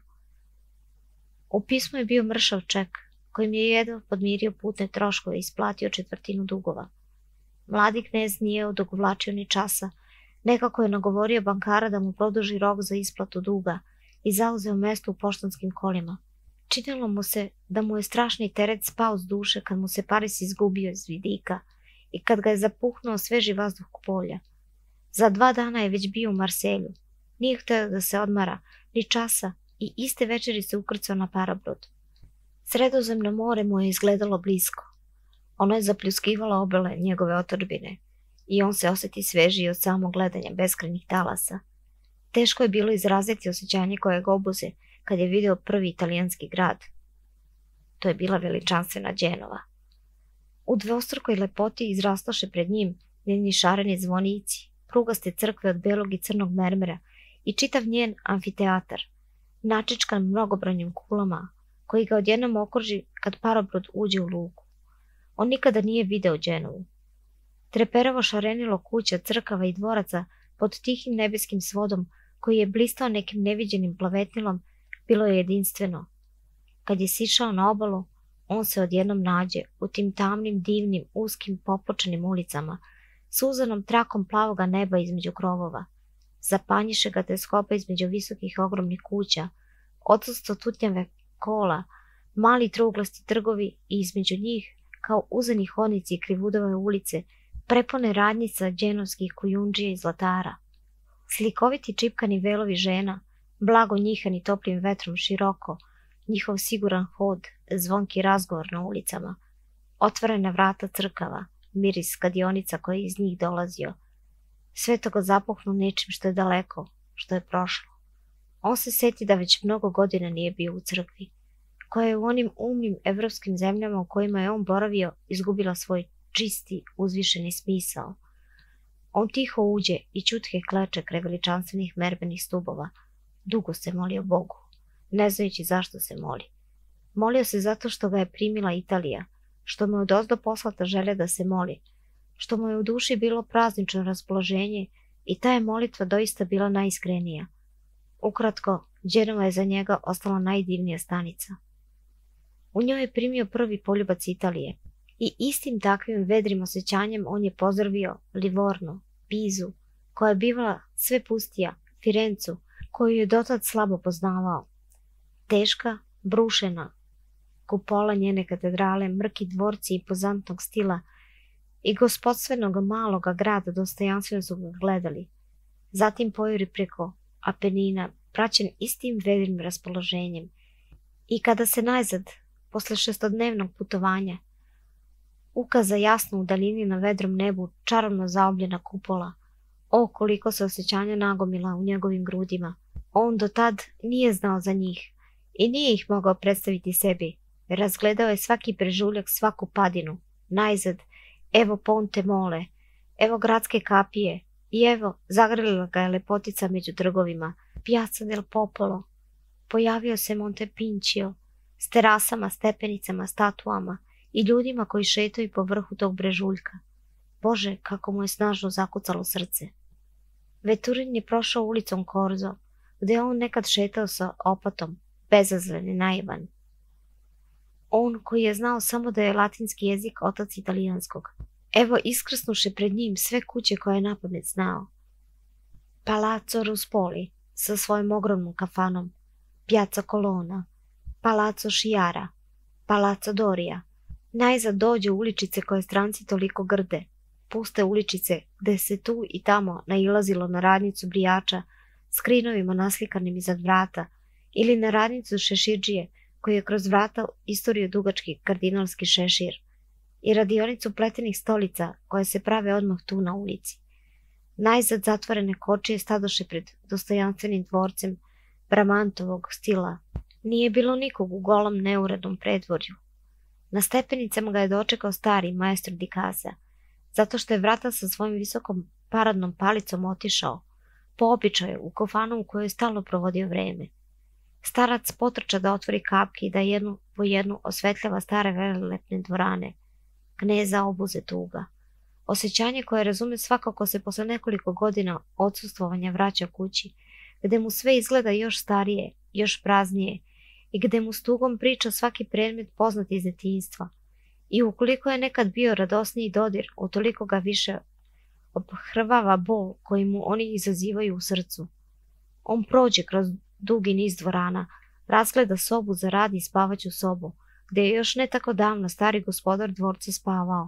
U pismu je bio mršav ček, kojim je jedva podmirio putne troškove i isplatio četvrtinu dugova. Mladi knez nije odugovlačio ni časa, nekako je nagovorio bankara da mu produži rok za isplatu duga i zauzeo mesto u poštanskim kolima. Činilo mu se da mu je strašni teret spao s duše kad mu se Paris izgubio iz vidika i kad ga je zapuhnuo sveži vazduh polja. Za 2 dana je već bio u Marselju. Nije hteo da se odmara ni časa i iste večeri se ukrcao na parobrod. Sredozemno more mu je izgledalo blisko. Ono je zapljuskivalo obale njegove otorbine i on se osjeti svežiji od samog gledanja beskrajnih talasa. Teško je bilo izraziti osjećanje koje ga obuze kad je video prvi italijanski grad. To je bila veličanstvena Đenova. U dvostrukoj lepoti izrastoše pred njim njeni šareni zvonici, prugaste crkve od belog i crnog mermera i čitav njen amfiteatar, načičkan mnogobrojnim kulama, koji ga odjednom okruži kad parobrod uđe u luku. On nikada nije video Đenovu. Treperavo šarenilo kuća, crkava i dvoraca pod tihim nebeskim svodom koji je blistao nekim neviđenim plavetnilom bilo je jedinstveno. Kad je sišao na obalu, on se odjednom nađe u tim tamnim, divnim, uskim, popučenim ulicama, suzanom trakom plavoga neba između krovova. Zapanjiše ga teleskopa između visokih ogromnih kuća, odsustvo tutnjave kola, mali trouglasti trgovi i između njih, kao uzeni hodnici i krivudove ulice, prepone radnjica dženovskih kujundžija i zlatara. Slikoviti čipkani velovi žena, blago njihani toplim vetrom široko, njihov siguran hod, zvonki razgovor na ulicama, otvorena vrata crkava, miris kadionica koji je iz njih dolazio. Sve to ga zapuhnu nečim što je daleko, što je prošlo. On se seti da već mnogo godina nije bio u crkvi, koja je u onim umnim evropskim zemljama u kojima je on boravio izgubila svoj čisti, uzvišeni smisao. On tiho uđe i ćutke kleče kraj veličanstvenih merbenih stubova. Dugo se molio Bogu, ne znajući zašto se moli. Molio se zato što ga je primila Italija, što mu je odozdo poslata želja da se moli, što mu je u duši bilo praznično raspoloženje i ta je molitva doista bila najiskrenija. Ukratko, Đenova je za njega ostala najdivnija stanica. U njoj je primio prvi poljubac Italije i istim takvim vedrim osjećanjem on je pozdravio Livorno, Pizu, koja je bivala sve pustija, Firencu, koju je dotad slabo poznavao. Teška, brušena, kupola njene katedrale, mrki dvorci impozantnog stila i gospodstvenog maloga grada dostojanstveno su ga gledali. Zatim pojuri preko Apenina, praćen istim vedrim raspoloženjem. I kada se najzad, posle 6-dnevnog putovanja, ukaza jasno u daljini na vedrom nebu čarovno zaobljena kupola, o koliko se osjećanja nagomila u njegovim grudima. On do tad nije znao za njih i nije ih mogao predstaviti sebi. Razgledao je svaki prežuljak, svaku padinu. Najzad, evo Ponte Mole, evo gradske kapije i evo zagrlila ga je lepotica među trgovima, Piazza del Popolo. Pojavio se Monte Pincio s terasama, stepenicama, statuama i ljudima koji šetaju po vrhu tog brežuljka. Bože, kako mu je snažno zakucalo srce. Veturin je prošao ulicom Korzo, gde je on nekad šetao sa opatom, bezazlen i naivan. On koji je znao samo da je latinski jezik otac italijanskog. Evo iskrsnuše pred njim sve kuće koje je napamet znao. Palazzo Ruspoli sa svojim ogromnom kafanom, Piazza Colonna, Palazzo Sciarra, Palazzo Doria. Najzad dođe u uličice koje stranci toliko grde, puste uličice gde se tu i tamo nailazilo na radnicu brijača s krinovima naslikanim iznad vrata ili na radnicu šeširdžije koji je kroz vrata isturio dugački kardinalski šešir i radionicu pletenih stolica koje se prave odmah tu na ulici. Najzad zatvorene kočije stadoše pred dostojanstvenim dvorcem Bramantovog stila. Nije bilo nikog u golom neurednom predvorju. Na stepenicama ga je dočekao stari maestro di casa, zato što je vrata sa svojim visokom paradnom palicom otišao, po običaju, u kafanu u kojoj je stalno provodio vreme. Starac potrča da otvori kapke i da jednu po jednu osvetljava stare velelepne dvorane. Kneza obuze tuga. Osjećanje koje razume svako ko se posle nekoliko godina odsustvovanja vraća kući, gde mu sve izgleda još starije, još praznije i gde mu s tugom priča svaki predmet poznat iz detinjstva. I ukoliko je nekad bio radosniji dodir, utoliko ga više obhrvava bol koji mu oni izazivaju u srcu. On prođe kroz dugi niz dvorana, razgleda sobu za rad i spavaću sobu, gde je još ne tako davno stari gospodar dvorca spavao.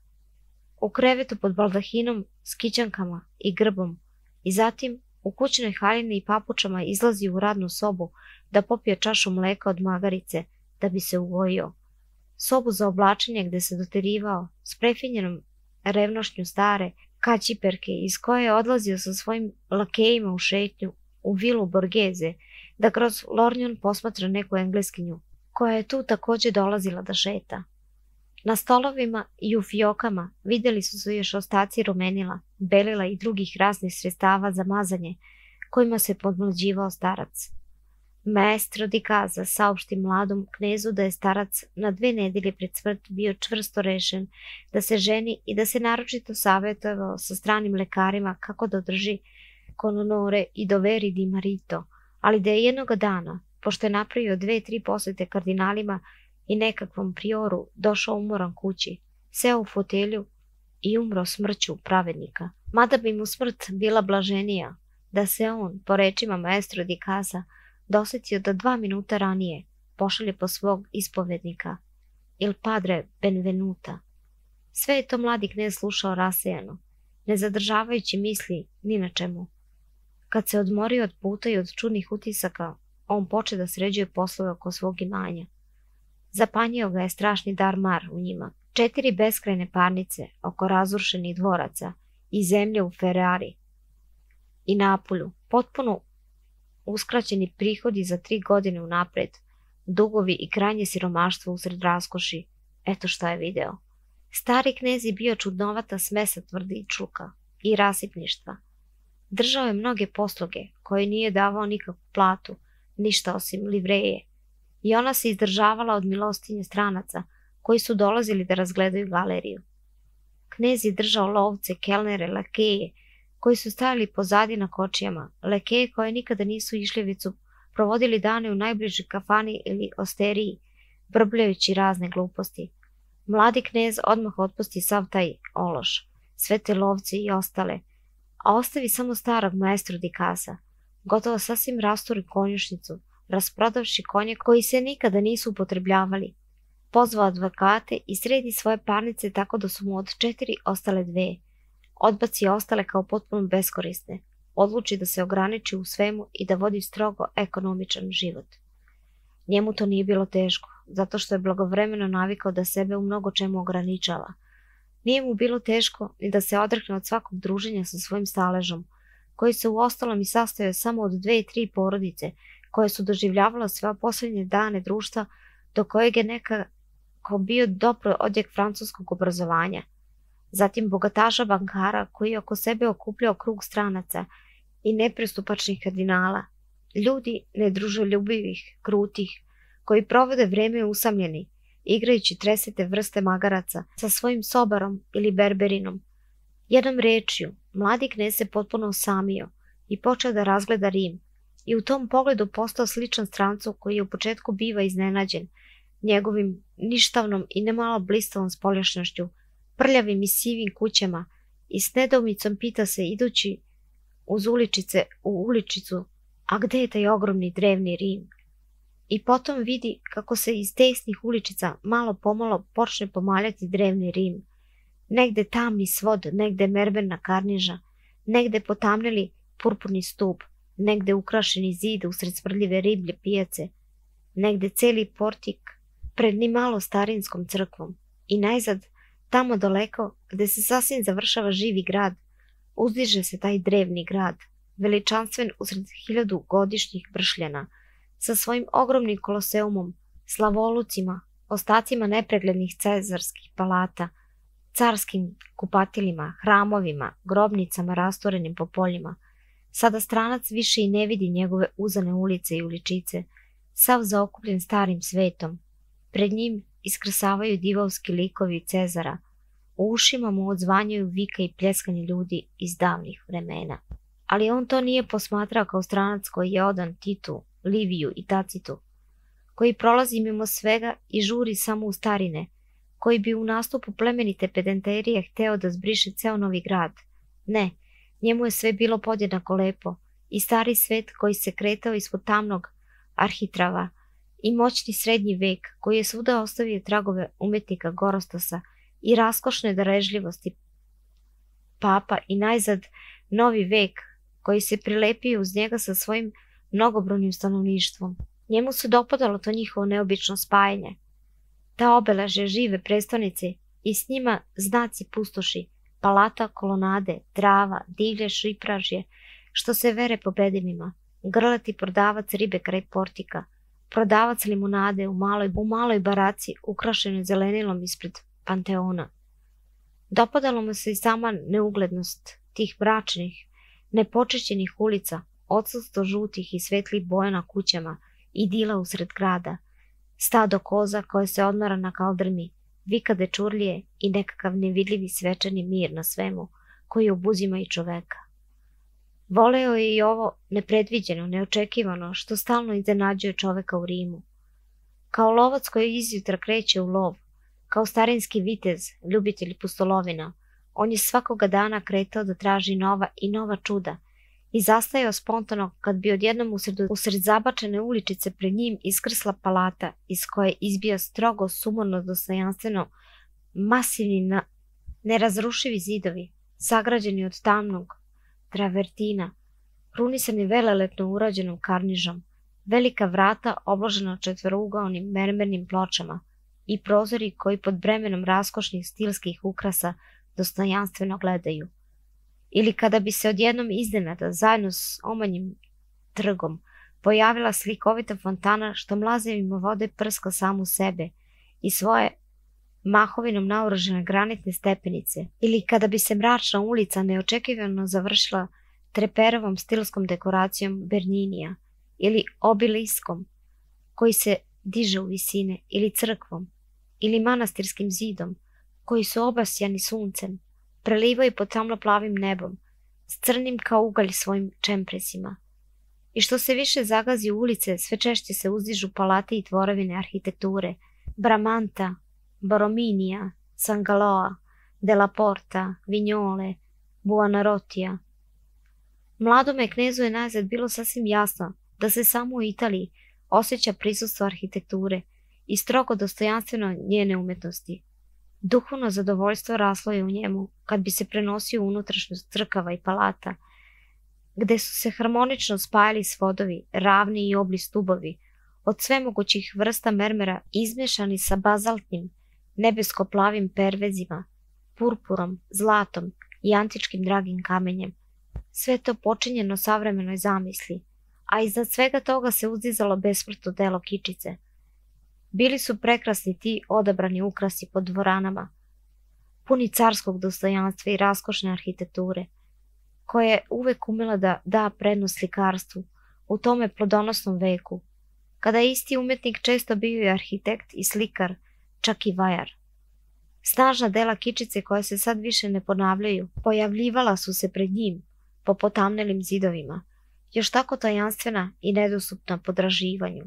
U krevetu pod baldahinom s kićankama i grbom i zatim u kućnoj haljini i papučama izlazi u radnu sobu da popije čašu mleka od magarice da bi se ugojio. Sobu za oblačenje gde se doterivao s prefinjenom revnošnju stare kaćiperke iz koje je odlazio sa svojim lakejima u šetnju u vilu Borgeze da kroz lornjon posmatra neku engleskinju koja je tu takođe dolazila da šeta. Na stolovima i u fiokama videli su se još ostaci rumenila, belila i drugih raznih sredstava za mazanje kojima se podmlađivao starac. Maestro di casa saopšti mladom knezu da je starac na 2 nedelje pred smrt bio čvrsto rešen da se ženi i da se naročito savjetovao sa stranim lekarima kako da održi con onore i doveri di marito, ali da je jednoga dana, pošto je napravio 2-3 posete kardinalima i nekakvom prioru, došao umoran kući, seo u fotelju i umro smrću pravednika. Mada bi mu smrt bila blaženija, da se on, po rečima maestro di casa, dosetio da 2 minuta ranije pošalje po svog ispovednika, il padre Benvenuta. Sve je to mladi knez slušao rasejano, ne zadržavajući misli ni na čemu. Kad se odmorio od puta i od čudnih utisaka, on poče da sređuje poslove oko svog imanja. Zapanjio ga je strašni dar-mar u njima. 4 beskrajne parnice oko razrušenih dvoraca i zemlje u Ferrari i Napolju, potpuno uskraćeni prihodi za 3 godine unapred, dugovi i krajnje siromaštvo usred raskoši. Eto šta je video. Stari knez je bio čudnovata smesa tvrdičluka i rasipništva. Držao je mnoge posloge koje nije davao nikakvu platu, ništa osim livreje, i ona se izdržavala od milostinje stranaca koji su dolazili da razgledaju galeriju. Knez je držao lovce, kelnere, lakeje, koji su stajali pozadi na kočijama, lakeje koje nikada nisu išli već su provodili dane u najbližoj kafani ili osteriji, brbljajući razne gluposti. Mladi knez odmah otpusti sav taj ološ, sve te lovce i ostale, a ostavi samo starog maestro di casa, gotovo sasvim rasturi konjušnicu, rasprodavši konje koji se nikada nisu upotrebljavali. Pozvao advokate i sredi svoje parnice tako da su mu od 4 ostale 2. Odbaci ostale kao potpuno beskorisne. Odluči da se ograniči u svemu i da vodi strogo ekonomičan život. Njemu to nije bilo teško, zato što je blagovremeno navikao da sebe u mnogo čemu ograničava. Nije mu bilo teško ni da se odrekne od svakog druženja sa svojim staležom, koji se uostalom i sastojao samo od 2-3 porodice, koje su doživljavala sve poslednje dane društva do kojeg je nekako bio dobro odjek francuskog obrazovanja. Zatim bogataša bankara koji je oko sebe okupljao krug stranaca i nepristupačnih kardinala, ljudi nedružoljubivih, krutih, koji provode vreme usamljeni, igrajući tresete vrste magaraca sa svojim sobarom ili berberinom. Jednom rečju, mladi knez se potpuno osamio i počeo da razgleda Rim, i u tom pogledu postao sličan strancu koji je u početku biva iznenađen njegovim ništavnom i nemalo blistavom spoljašnjošću, prljavim i sivim kućama, i s nedoumicom pita se idući uz uličice u uličicu, a gde je taj ogromni drevni Rim? I potom vidi kako se iz tesnih uličica malo pomalo počne pomaljati drevni Rim. Negde tamni svod, negde mermerna karniža, negde potamneli purpurni stup, negde ukrašeni zid usred smrdljive riblje pijace, negde celi portik pred nimalo starinskom crkvom i najzad, tamo daleko, gde se sasvim završava živi grad, uzdiže se taj drevni grad, veličanstven usred 1000 godišnjih bršljana, sa svojim ogromnim koloseumom, slavolucima ostacima nepreglednih cezarskih palata, carskim kupatilima, hramovima, grobnicama rastorenim po poljima. Sada stranac više i ne vidi njegove uzane ulice i uličice, sav zaokupljen starim svetom. Pred njim iskrsavaju divovski likovi Cezara, u ušima mu odzvanjaju vika i pljeskanje ljudi iz davnih vremena. Ali on to nije posmatrao kao stranac koji je odan Titu, Liviju i Tacitu, koji prolazi mimo svega i žuri samo u starine, koji bi u nastupu plemenite pedanterije hteo da zbriše ceo Novi Grad. Ne, njemu je sve bilo podjednako lepo, i stari svet koji se kretao ispod tamnog arhitrava, i moćni srednji vek koji je svuda ostavio tragove umetnika Gorostosa i raskošne darežljivosti papa, i najzad novi vek koji se prilepio uz njega sa svojim mnogobrojnim stanovništvom. Njemu se dopadalo to njihovo neobično spajanje, ta obeležje žive prestonice i s njima znaci pustoši, palata, kolonade, trava, divlje šipražje, što se vere po bedemima, grlati prodavac ribe kraj portika, prodavac limunade u maloj baraci ukrašenoj zelenilom ispred Panteona. Dopadalo mu se i sama neuglednost tih mračnih, nepočišćenih ulica, odsustvo žutih i svetlih boja na kućama, idila usred grada, stado koza koje se odmara na kaldrmi, vika dečurlije i nekakav nevidljivi svečani mir na svemu koji obuzima i čoveka. Voleo je i ovo nepredviđeno, neočekivano, što stalno iznenađuje čoveka u Rimu. Kao lovac koji izjutra kreće u lov, kao starinski vitez, ljubitelj pustolovina, on je svakoga dana kretao da traži nova i nova čuda i zastajao spontano kad bi odjednom usred zabačene uličice pred njim iskrsla palata iz koje izbija strogo, sumorno, dostojanstveno, masivni, nerazrušivi zidovi, sagrađeni od tamnog travertina, krunisani velelepno urađenom karnižom, velika vrata obložena četverougaonim mermernim pločama i prozori koji pod bremenom raskošnih stilskih ukrasa dostojanstveno gledaju. Ili kada bi se odjednom iznenada zajedno s omanjim trgom pojavila slikovita fontana što mlazevima vode prska samu sebe i svoje mahovinom naoružene granitne stepenice, ili kada bi se mračna ulica neočekivano završila treperovom stilskom dekoracijom Bernínija, ili obeliskom koji se diže u visine, ili crkvom, ili manastirskim zidom koji su obasjani suncem, prelivaju pod tamno plavim nebom, s crnim kao ugalj svojim čempresima. I što se više zagazi ulice, sve češće se uzdižu palate i tvorevine arhitekture, Bramanta, Borrominija, Sangaloa, Della Porta, Vignole, Buonarrotija. Mladome knezu je najzad bilo sasvim jasno da se samo u Italiji osjeća prisustvo arhitekture i strogo dostojanstveno njene umetnosti. Duhovno zadovoljstvo raslo je u njemu kad bi se prenosio u unutrašnjost crkava i palata, gde su se harmonično spajali svodovi, ravni i obli stubovi, od svemogućih vrsta mermera izmešani sa bazaltnim, nebesko-plavim pervezima, purpurom, zlatom i antičkim dragim kamenjem. Sve to počinjeno savremenoj zamisli, a iznad svega toga se uzdizalo besmrtno delo kičice. Bili su prekrasni ti odabrani ukrasi po dvoranama, puni carskog dostojanstva i raskošne arhitekture, koja je uvek umela da da prednost slikarstvu u tome plodonosnom veku, kada je isti umetnik često bio i arhitekt i slikar, čak i vajar. Snažna dela kičice koja se sad više ne ponavljaju, pojavljivala su se pred njim po potamnelim zidovima, još tako tajanstvena i nedostupna podraživanju.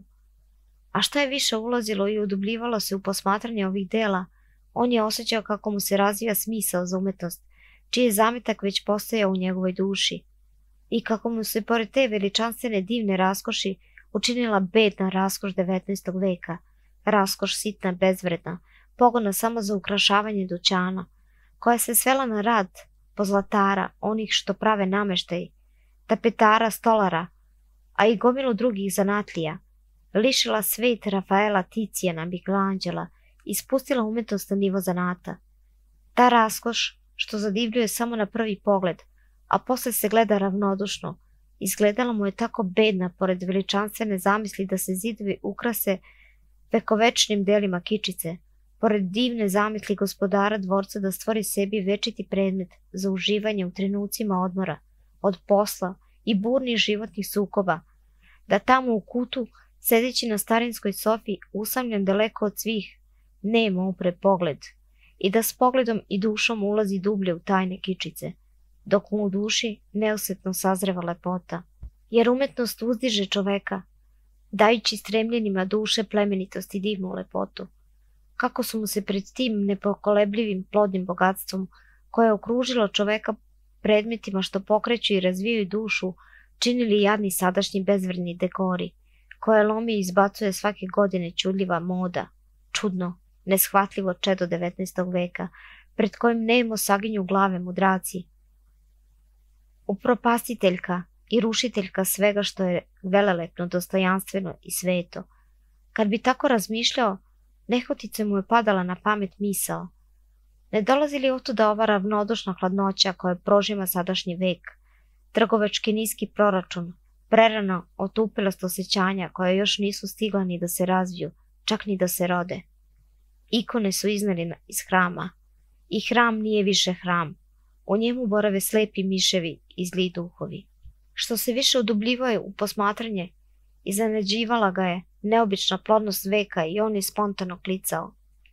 A šta je više ulazilo i udubljivalo se u posmatranje ovih dela, on je osjećao kako mu se razvija smisao za umetnost, čiji je zametak već postojao u njegovoj duši, i kako mu se pored te veličanstvene divne raskoši učinila bedna raskoš 19. veka, raskoš sitna, bezvredna, pogodna samo za ukrašavanje dućana, koja se svela na rad pozlatara, onih što prave nameštaj, tapetara, stolara, a i gomilu drugih zanatlija, lišila svet Rafaela, Ticijana, Michelangela i spustila umetnost na nivo zanata. Ta raskoš, što zadivljuje samo na prvi pogled, a posle se gleda ravnodušno, izgledala mu je tako bedna pored veličanstvene zamisli da se zidovi ukrase vekovečnim delima kičice, pored divne zamisli gospodara dvorca da stvori sebi večiti predmet za uživanje u trenucima odmora, od posla i burnih životnih sukoba, da tamo u kutu, sedeći na starinskoj sofi, usamljen daleko od svih, nemo upre pogled i da s pogledom i dušom ulazi dublje u tajne kičice, dok mu u duši neosetno sazreva lepota. Jer umetnost uzdiže čoveka, dajući stremljenima duše plemenitost i divnu lepotu. Kako su mu se pred tim nepokolebljivim plodnim bogatstvom, koje je okružilo čoveka predmetima što pokreću i razvijaju dušu, činili jadni sadašnji bezvredni dekori, koje lomi i izbacuje svake godine čudljiva moda, čudno, neshvatljivo čedo 19. veka, pred kojim nemo saginju glave mudraci. Upropastiteljka i rušiteljka svega što je velelepno, dostojanstveno i sveto. Kad bi tako razmišljao, nehotice mu je padala na pamet misao. Ne dolazi li otuda ova ravnodušna hladnoća koja prožima sadašnji vek, trgovački niski proračun, prerano otupilost osjećanja koja još nisu stigla ni da se razviju, čak ni da se rode. Ikone su izneli iz hrama i hram nije više hram. U njemu borave slepi miševi i zli duhovi. Što se više udubljivao u posmatranje, iznenađivala ga je neobična plodnost veka i on je spontano klicao.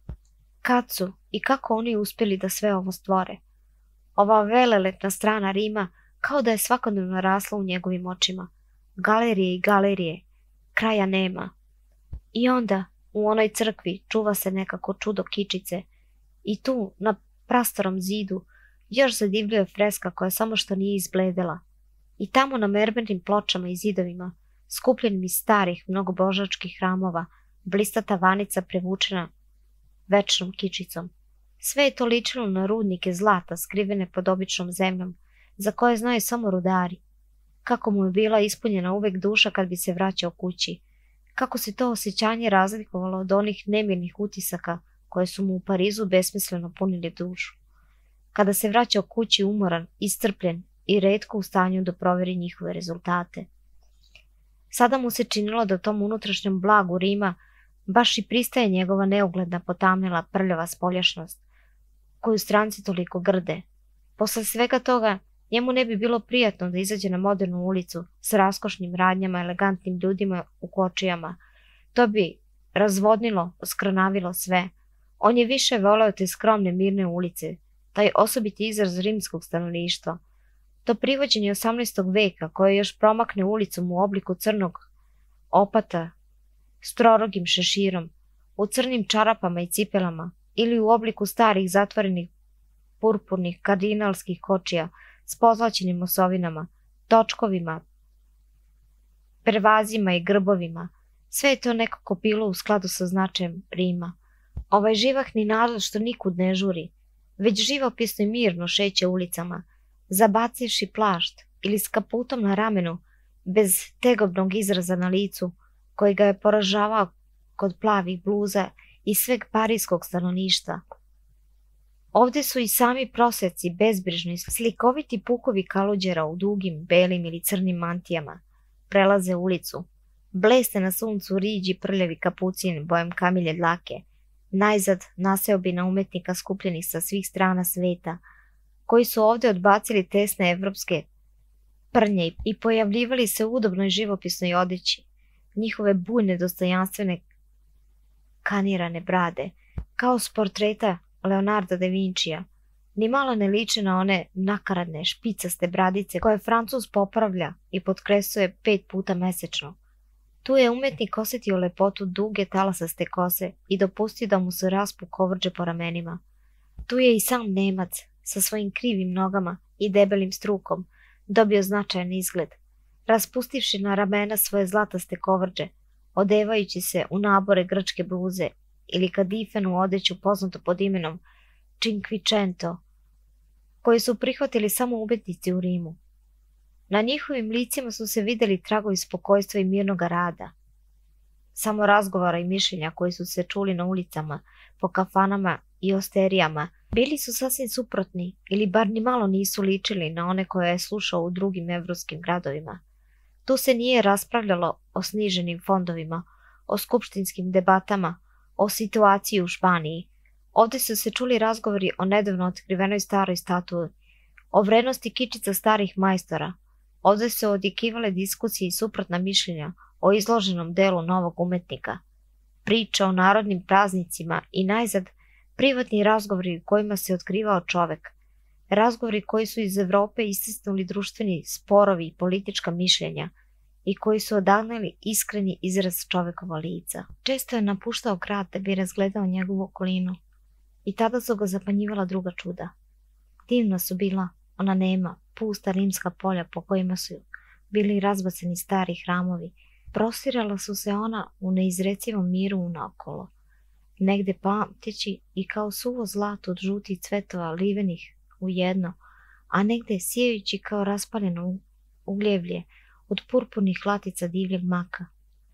Kad su i kako oni uspjeli da sve ovo stvore? Ova velelepna strana Rima kao da je svakodnevno rasla u njegovim očima. Galerije i galerije, kraja nema. I onda u onoj crkvi čuva se nekako čudo kičice i tu na prastarom zidu još zadivljuje freska koja samo što nije izbledela. I tamo na mermernim pločama i zidovima, skupljenim iz starih mnogobožačkih hramova, blista tavanica prevučena večnom kičicom. Sve je to ličilo na rudnike zlata skrivene pod običnom zemljom, za koje znaju samo rudari. Kako mu je bila ispunjena uvek duša kad bi se vraćao kući. Kako se to osjećanje razlikovalo od onih nemirnih utisaka koje su mu u Parizu besmisleno punili dušu. Kada se vraćao kući umoran, iscrpljen i retko u stanju da proveri njihove rezultate. Sada mu se činilo da tom unutrašnjem blagu Rima baš i pristaje njegova neugledna potamnila prljava spoljašnost, koju stranci toliko grde. Posle svega toga, njemu ne bi bilo prijatno da izađe na modernu ulicu s raskošnim radnjama, elegantnim ljudima u kočijama. To bi razvodnilo, oskrnavilo sve. On je više voleo te skromne mirne ulice, taj osobiti izraz rimskog stanovništva. To privođenje 18. veka koje još promakne ulicom u obliku crnog opata s trorogim šeširom, u crnim čarapama i cipelama ili u obliku starih zatvorenih purpurnih kardinalskih kočija s pozlaćenim osovinama, točkovima, pervazima i grbovima. Sve je to nekako bilo u skladu sa značajem Rima. Ovaj živahni narod što nikud ne žuri, već živopisno i mirno šeće ulicama, zabacivši plašt ili s kaputom na ramenu, bez tegobnog izraza na licu, koji ga je poražavao kod plavih bluza i sveg parijskog stanovništva. Ovde su i sami proseci, bezbrižni, slikoviti pukovi kaluđera u dugim, belim ili crnim mantijama. Prelaze ulicu. Bleste na suncu riđi prljavi kapucin bojem kamilje dlake. Najzad naseobina umetnika skupljenih sa svih strana sveta, koji su ovde odbacili tesne evropske prnje i pojavljivali se u udobnoj živopisnoj odeći. Njihove bujne dostojanstvene kanirane brade, kao s portreta Leonarda da Vincija, ni malo ne liče na one nakaradne špicaste bradice koje Francuz popravlja i potkresuje 5 puta mesečno. Tu je umetnik osetio lepotu duge talasaste kose i dopustio da mu se raspu kovrđe po ramenima. Tu je i sam Nemac sa svojim krivim nogama i debelim strukom dobio značajan izgled, raspustivši na ramena svoje zlataste kovrđe, odevajući se u nabore grčke bluze ili kadifenu odeću poznatu pod imenom Cinquecento, koji su prihvatili samo umetnici u Rimu. Na njihovim licima su se videli tragovi spokojstva i mirnog rada. Samo razgovora i mišljenja koji su se čuli na ulicama, po kafanama i osterijama, bili su sasvim suprotni ili bar ni malo nisu ličili na one koje je slušao u drugim evropskim gradovima. Tu se nije raspravljalo o sniženim fondovima, o skupštinskim debatama, o situaciji u Španiji. Ovde su se čuli razgovori o nedavno otkrivenoj staroj statui, o vrednosti kičica starih majstora. Ovde su odjekivale diskusije i suprotna mišljenja o izloženom delu novog umetnika, priča o narodnim praznicima i najzad privatni razgovori u kojima se otkrivao čovek, razgovori koji su iz Evrope istisnuli društveni sporovi i politička mišljenja i koji su odagnali iskreni izraz čovekova lica. Često je napuštao grad da bi razgledao njegovu okolinu i tada su ga zapanjivala druga čuda. Divna su bila ona nema, pusta rimska polja po kojima su bili razbacani stari hramovi. Prostirala su se ona u neizrecivom miru unaokolo, negde pamteći i kao suvo zlato od žutih cvetova livenih u jedno, a negde sijajući kao raspaljeno ugljevlje od purpurnih latica divljeg maka.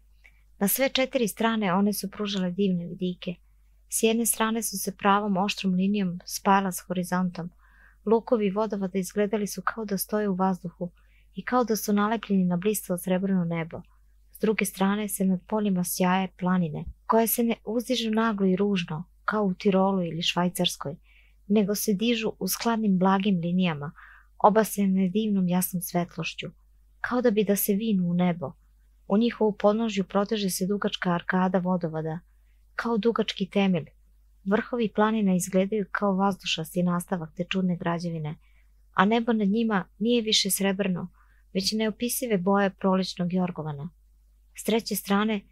Na sve 4 strane one su pružale divne vidike. S jedne strane su se pravom oštrom linijom spajala s horizontom. Lukovi vodovada izgledali su kao da stoje u vazduhu i kao da su nalepljeni na blistavo srebrno nebo. S druge strane se nad poljima sjaje planine, koje se ne uzdižu naglo i ružno, kao u Tirolu ili Švajcarskoj, nego se dižu u skladnim blagim linijama, obasjane divnom jasnom svetlošću, kao da bi da se vinu u nebo. U njihovu podnožju proteže se dugačka arkada vodovada, kao dugački temelj. Vrhovi planina izgledaju kao vazdušasti nastavak te čudne građevine, a nebo nad njima nije više srebrno, već neopisive boje prolećnog jorgovana. S treće strane,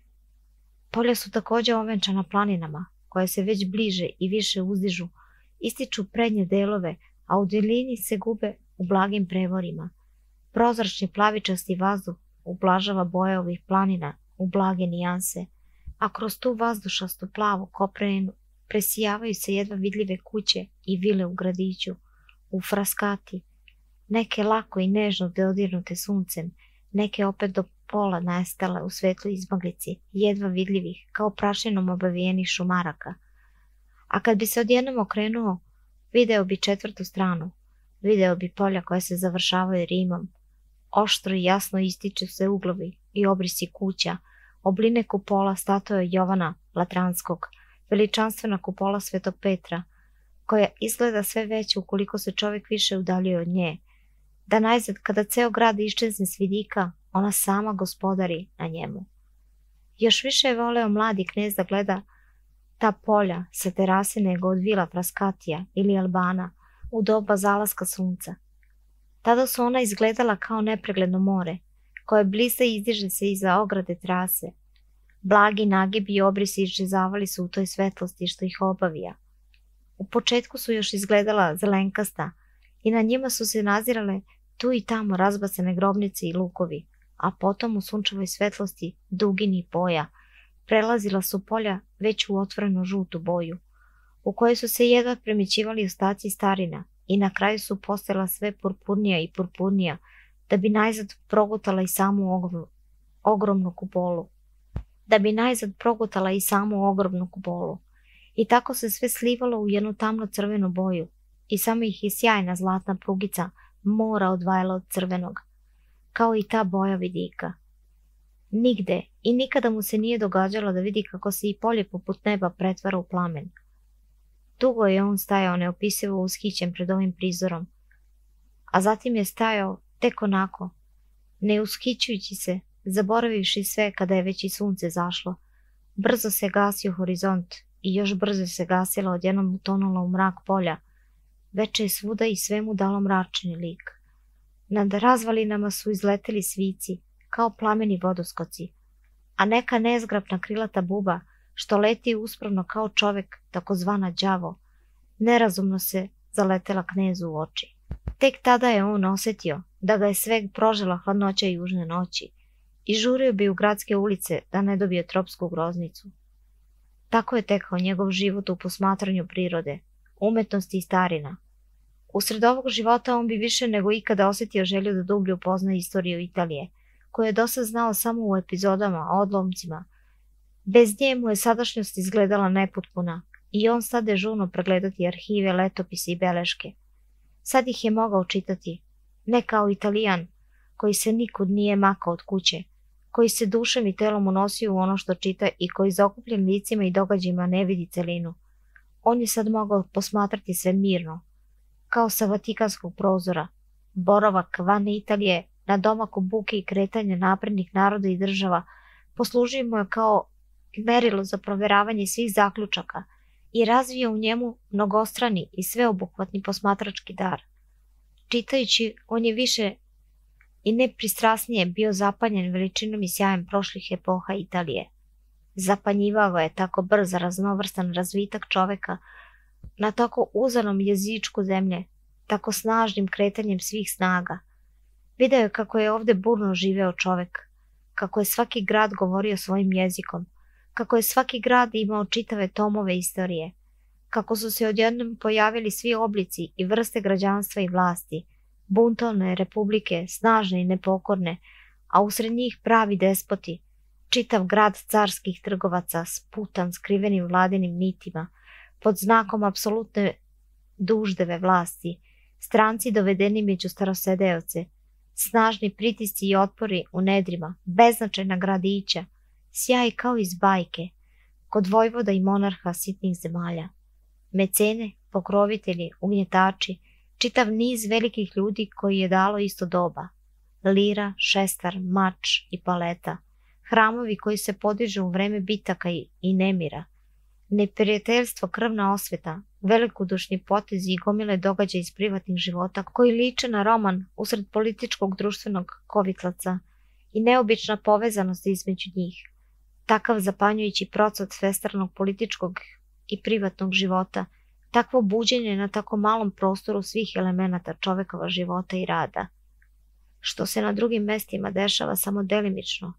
polja su takođe ovenčana planinama, koje se već bliže i više uzdižu, ističu prednje delove, a u delini se gube u blagim prevorima. Prozračni plavičasti vazduh ublažava boje ovih planina u blage nijanse, a kroz tu vazdušastu plavu koprenu presijavaju se jedva vidljive kuće i vile u gradiću, u Frascati, neke lako i nežno dodirnute suncem, neke opet do pola nestale u svetloj izmaglici, jedva vidljivih, kao prašinom obavijenih šumaraka. A kad bi se odjednom okrenuo, video bi 4. stranu, video bi polja koja se završavaju Rimom. Oštro i jasno ističu se uglovi i obrisi kuća, obline kupola statue Jovana Latranskog, veličanstvena kupola Svetog Petra, koja izgleda sve veća ukoliko se čovjek više udaljuje od nje, da najzad kada ceo grad iščezne s vidika, ona sama gospodari na njemu. Još više je voleo mladi knez da gleda ta polja sa terase nego od vila Frascatija ili Albana u doba zalaska sunca. Tada su ona izgledala kao nepregledno more, koje blista izdiže se iza ograde trase. Blagi nagibi i obrisi iščezavali su u toj svetlosti što ih obavija. U početku su još izgledala zelenkasta i na njima su se nazirale tu i tamo razbacane grobnice i lukovi, a potom u sunčevoj svetlosti dugini poja prelazila su polja već u otvoreno žutu boju, u kojoj su se jedva primećivali ostaci starina i na kraju su postajala sve purpurnija i purpurnija, da bi najzad progutala i samu ogromnu kupolu. I tako se sve slivalo u jednu tamno crvenu boju i samo ih je sjajna zlatna prugica mora odvajala od crvenog, kao i ta boja vidika. Nigde i nikada mu se nije događalo da vidi kako se i polje poput neba pretvara u plamen. Dugo je on stajao neopisivo ushićen pred ovim prizorom, a zatim je stajao tek onako, ne ushićujući se, zaboravivši sve kada je već i sunce zašlo. Brzo se gasio horizont i još brzo se gasila, odjednom utonula u mrak polja. Veče je svuda i sve mu dalo mračni lik. Nad razvalinama su izleteli svici, kao plameni vodoskoci, a neka nezgrapna krilata buba, što leti uspravno kao čovek, takozvana đavo, nerazumno se zaletela knezu u oči. Tek tada je on osetio da ga je sve prožela hladnoća južne noći i žurio bi u gradske ulice da ne dobije tropsku groznicu. Tako je tekao njegov život u posmatranju prirode, umetnosti i starina. Usred ovog života on bi više nego ikada osetio želju da dublje upozna istoriju Italije, koju je dosad znao samo u epizodama, odlomcima. Bez nje mu je sadašnjost izgledala nepotpuna i on sad dežurno pregledati arhive, letopise i beleške. Sad ih je mogao čitati, ne kao Italijan koji se nikud nije makao od kuće, koji se dušom i telom unosi u ono što čita i koji zaokupljen licima i događajima ne vidi celinu. On je sad mogao posmatrati sve mirno, kao sa vatikanskog prozora. Boravak van Italije, na domaku buke i kretanja naprednih naroda i država, poslužio mu je kao merilo za proveravanje svih zaključaka i razvio u njemu mnogostrani i sveobuhvatni posmatrački dar. Čitajući, on je više i nepristrasnije bio zapanjen veličinom i sjajem prošlih epoha Italije. Zapanjivao je tako brz raznovrstan razvitak čoveka na tako uzanom jezičku zemlje, tako snažnim kretanjem svih snaga. Video je kako je ovde burno živeo čovek, kako je svaki grad govorio svojim jezikom, kako je svaki grad imao čitave tomove istorije, kako su se odjednom pojavili svi oblici i vrste građanstva i vlasti, buntovne republike, snažne i nepokorne, a usred njih pravi despoti, čitav grad carskih trgovaca sputan skrivenim vladinim nitima, pod znakom apsolutne duždeve vlasti, stranci dovedeni među starosedeoce, snažni pritisci i otpori u nedrima, beznačajna gradića, sjaj kao iz bajke, kod vojvoda i monarha sitnih zemalja. Mecene, pokrovitelji, ugnjetači, čitav niz velikih ljudi koji je dalo isto doba. Lira, šestar, mač i paleta, hramovi koji se podižu u vreme bitaka i nemira, neprijateljstvo, krvna osveta, velikodušni potezi i gomile događaja iz privatnih života koji liče na roman usred političkog društvenog kovitlaca i neobična povezanost između njih. Takav zapanjujući procvat svestranog političkog i privatnog života, takvo buđenje na tako malom prostoru svih elemenata čovekova života i rada, što se na drugim mestima dešava samo delimično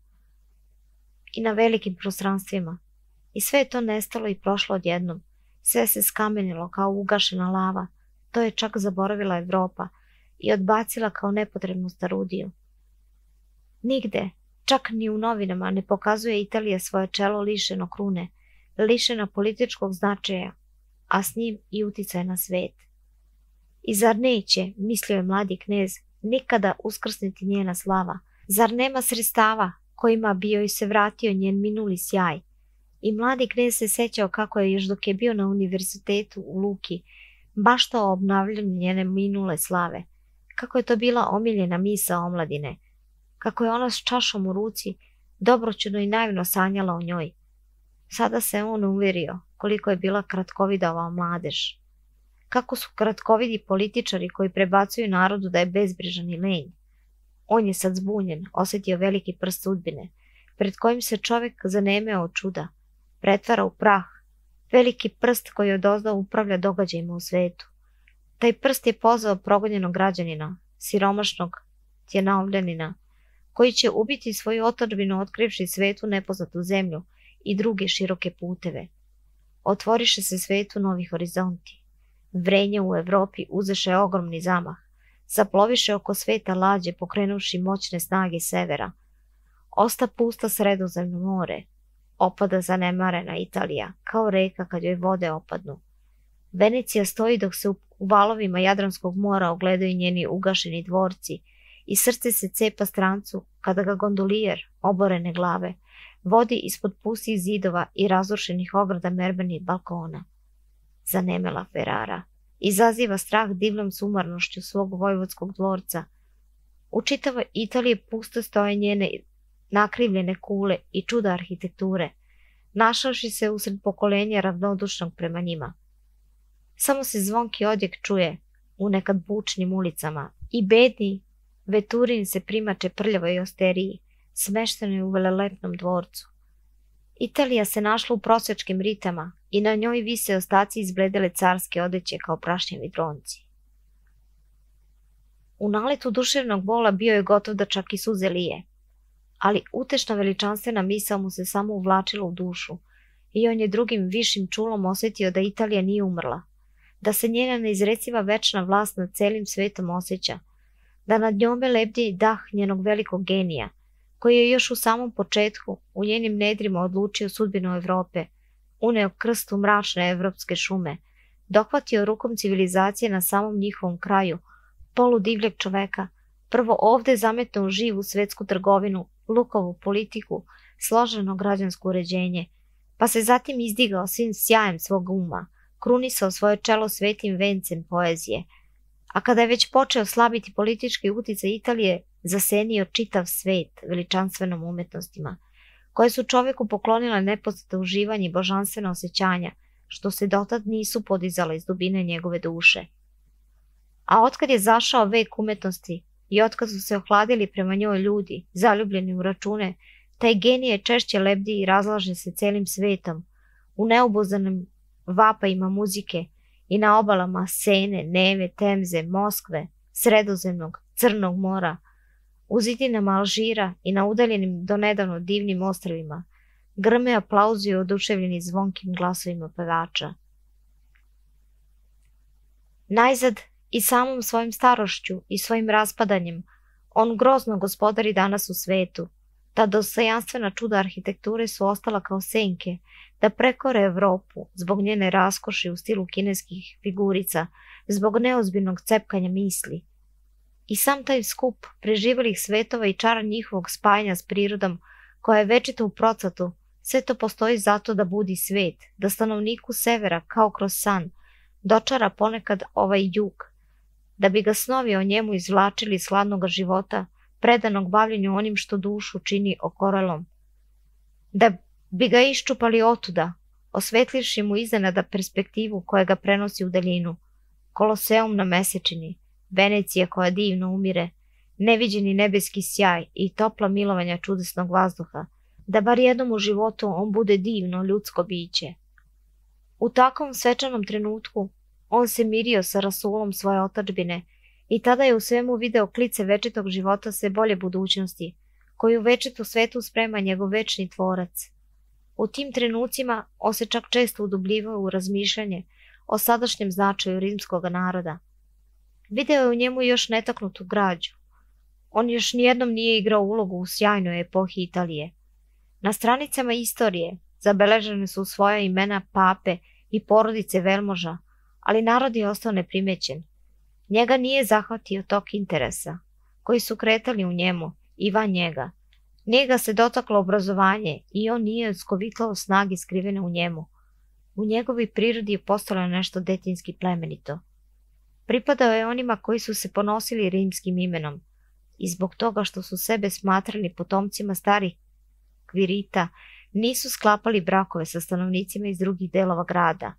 i na velikim prostranstvima. I sve je to nestalo i prošlo odjednom. Sve se skamenilo kao ugašena lava. To je čak zaboravila Evropa i odbacila kao nepotrebnu starudiju. Nigde, čak ni u novinama, ne pokazuje Italija svoje čelo lišeno krune, lišena političkog značaja, a s njim i uticaj na svet. I zar neće, mislio je mladi knez, nikada uskrsniti njena slava? Zar nema sredstava kojima bi joj se vratio njen minuli sjaj? I mladi knez se sećao kako je još dok je bio na univerzitetu u Luki baštao o obnavljanju njene minule slave, kako je to bila omiljena misao omladine, kako je ona s čašom u ruci dobroćudno i naivno sanjala o njoj. Sada se on uverio koliko je bila kratkovida ova mladež. Kako su kratkovidi političari koji prebacuju narodu da je bezbrižan i lenj. On je sad zbunjen, osetio veliki prst sudbine, pred kojim se čovek zanemeo od čuda, pretvara u prah, veliki prst koji odozdo upravlja događajima u svetu. Taj prst je pozvao progonjenog građanina, siromašnog tjenaovljanina, koji će ubiti svoju otadžbinu otkrivši svetu nepoznatu zemlju i druge široke puteve. Otvoriše se svetu novi horizonti. Vrenje u Evropi uzeše ogromni zamah, zaploviše oko sveta lađe pokrenuši moćne snage severa. Osta pusta Sredozemno more, opada zanemarena Italija, kao reka kad joj vode opadnu. Venecija stoji dok se u valovima Jadranskog mora ogledaju njeni ugašeni dvorci i srce se cepa strancu kada ga gondolijer, oborene glave, vodi ispod pustih zidova i razrušenih ograda merbenih balkona. Zanemela Ferrara, izaziva strah divnom sumarnošću svog vojvodskog dvorca. U čitavoj Italiji pusto stoje njene nakrivljene kule i čuda arhitekture, našavši se usred pokolenja ravnodušnog prema njima. Samo se zvonki odjek čuje u nekad bučnim ulicama i bedni Veturin se primače prljavoj osteriji, smeštenoj u velelepnom dvorcu. Italija se našla u prosjačkim ritama i na njoj vise ostaci izbledele carske odeće kao prašnjevi dronci. U naletu duševnog bola bio je gotov da čak i suze lije, ali utešna veličanstvena misao mu se samo uvlačila u dušu i on je drugim višim čulom osetio da Italija nije umrla, da se njena neizreciva večna vlast nad celim svetom osjeća, da nad njome lebdi dah njenog velikog genija, koji je još u samom početku u njenim nedrima odlučio sudbinu Evrope, uneo krst u mračne evropske šume, dohvatio rukom civilizacije na samom njihovom kraju, poludivljeg čoveka, prvo ovde zametno u živu svetsku trgovinu, lukavu politiku, složeno građansko uređenje, pa se zatim izdigao svim sjajem svog uma, krunisao svoje čelo svetim vencem poezije, a kada je već počeo slabiti politički uticaj Italije, zasenio čitav svet veličanstvenom umetnostima, koje su čovjeku poklonile nepoznato uživanje i božanstvena osjećanja, što se dotad nisu podizala iz dubine njegove duše. A otkad je zašao vek umetnosti i otkad su se ohladili prema njoj ljudi, zaljubljeni u račune, taj genije češće lebdi i razlaže se celim svetom, u neobuzdanim vapajima muzike i na obalama Sene, Neve, Temze, Moskve, Sredozemnog, Crnog mora, u zidinama Alžira i na udaljenim donedavno divnim ostrvima, grme aplauzi oduševljeni zvonkim glasovima pevača. Najzad i samom svojim starošću i svojim raspadanjem, on grozno gospodari danas u svetu. Ta dostojanstvena čuda arhitekture su ostala kao senke da prekore Evropu zbog njene raskoši u stilu kineskih figurica, zbog neozbiljnog cepkanja misli. I sam taj skup preživelih svetova i čara njihovog spajanja s prirodom, koja je večito u procvatu, sve to postoji zato da budi svet, da stanovniku severa, kao kroz san, dočara ponekad ovaj jug, da bi ga snovi o njemu izvlačili iz hladnog života, predanog bavljenju onim što dušu čini okorelom. Da bi ga iščupali otuda, osvetlivši mu iznenada perspektivu koja ga prenosi u daljinu, Koloseum na mesečini, Venecija koja divno umire, neviđeni nebeski sjaj i topla milovanja čudesnog vazduha, da bar jednom u životu on bude divno ljudsko biće. U takvom svečanom trenutku on se mirio sa rasulom svoje otadžbine i tada je u svemu video klice večitog života sve bolje budućnosti, koju večitu svetu sprema njegov večni tvorac. U tim trenucima on se čak često udubljivao u razmišljanje o sadašnjem značaju rimskog naroda. Video je u njemu još netaknutu građu. On još nijednom nije igrao ulogu u sjajnoj epohi Italije. Na stranicama istorije zabeležene su svoja imena pape i porodice velmoža, ali narod je ostao neprimećen. Njega nije zahvatio tok interesa, koji su kretali u njemu i van njega. Nije ga se dotaklo obrazovanje i on nije skovitlao snage skrivene u njemu. U njegovoj prirodi je postalo nešto detinjski plemenito. Pripadao je onima koji su se ponosili rimskim imenom i zbog toga što su sebe smatrali potomcima starih Kvirita, nisu sklapali brakove sa stanovnicima iz drugih delova grada.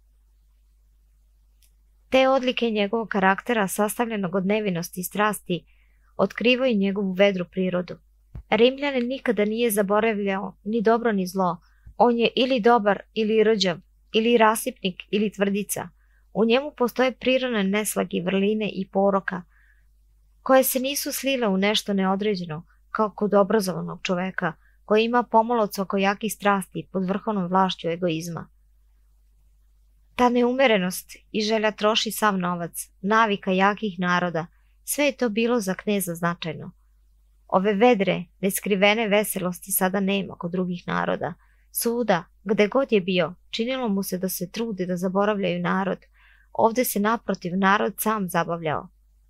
Te odlike njegovog karaktera, sastavljenog od nevinosti i strasti, otkrivaju njegovu vedru prirodu. Rimljanin nikada nije zaboravljao ni dobro ni zlo. On je ili dobar ili rđav, ili rasipnik ili tvrdica. U njemu postoje prirodne neslagi, vrline i poroka, koje se nisu slile u nešto neodređeno, kao kod obrazovanog čoveka, koji ima pomalo cokojakih strasti pod vrhovnom vlašću egoizma. Ta neumerenost i želja troši sav novac, navika jakih naroda, sve je to bilo za kneza značajno. Ove vedre, neskrivene veselosti sada nema kod drugih naroda. Svuda, gde god je bio, činilo mu se da se trudi da zaboravljaju narod. Ovde se naprotiv narod sam zabavljao.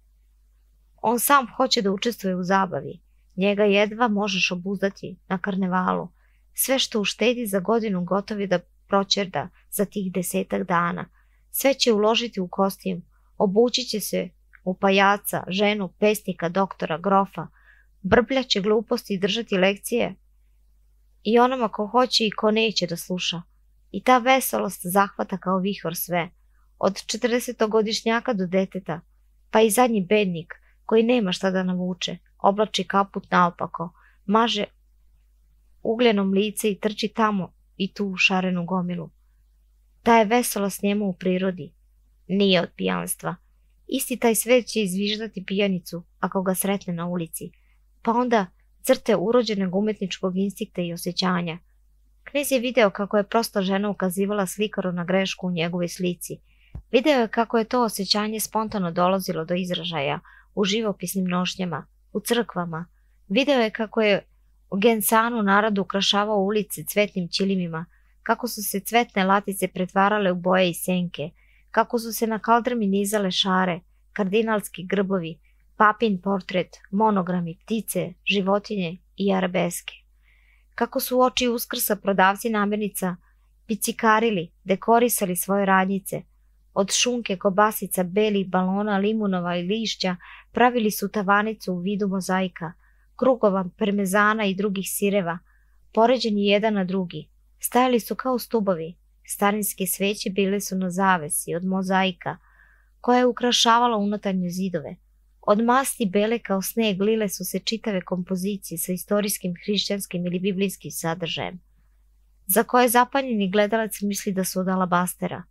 On sam hoće da učestvuje u zabavi. Njega jedva možeš obuzdati na karnevalu. Sve što uštedi za godinu gotovi da proćerda za tih 10 dana. Sve će uložiti u kostim, obući će se u pajaca, ženu, pesnika, doktora, grofa, brbljaće gluposti i držati lekcije i onoma ko hoće i ko neće da sluša. I ta veselost zahvata kao vihor sve, od 40-godišnjaka do deteta, pa i zadnji bednik koji nema šta da navuče, oblači kaput naopako, maže ugljenom lice i trči tamo i tu u šarenu gomilu. Ta je veselost njemu u prirodi, nije od pijanstva. Isti taj svet će izviždati pijanicu ako ga sretne na ulici, pa onda crte urođenog umetničkog instinkta i osjećanja. Knez je video kako je prosta žena ukazivala slikaru na grešku u njegovoj slici. Video je kako je to osjećanje spontano dolazilo do izražaja u živopisnim nošnjama, u crkvama. Video je kako je u Gensanu narod ukrašavao ulice cvetnim ćilimima, kako su se cvetne latice pretvarale u boje i senke, kako su se na kaldrmi nizale šare, kardinalski grbovi, papin portret, monogrami, ptice, životinje i arabeske. Kako su uoči Uskrsa prodavci namirnica picikarili, dekorisali svoje radnjice, od šunke, kobasica, belih balona, limunova i lišća pravili su tavanicu u vidu mozaika, krugova, parmezana i drugih sireva, poređeni jedan na drugi. Stajali su kao stubovi. Starinske sveće bile su na zavesi od mozaika, koja je ukrašavala unutarnje zidove. Od masti bele kao sneg lile su se čitave kompozicije sa istorijskim, hrišćanskim ili biblijskim sadržajem, za koje zapanjeni gledalac misli da su od alabastera.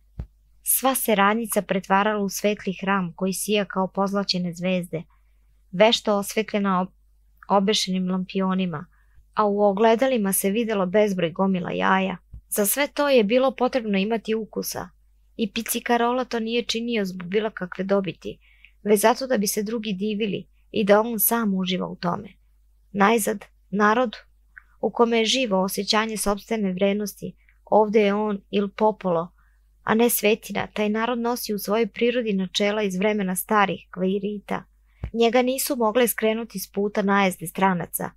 Sva se radnjica pretvarala u svetli hram koji sija kao pozlaćene zvezde, vešto osvetljena obešenim lampionima, a u ogledalima se videlo bezbroj gomila jaja. Za sve to je bilo potrebno imati ukusa i Picikarola to nije činio zbog bilo kakve dobiti, već zato da bi se drugi divili i da on sam uživa u tome. Najzad, narod u kome je živo osjećanje sopstvene vrednosti, ovde je on il popolo, a ne svetina, taj narod nosi u svojoj prirodi načela iz vremena starih kvairita. Njega nisu mogle skrenuti s puta najezde stranaca,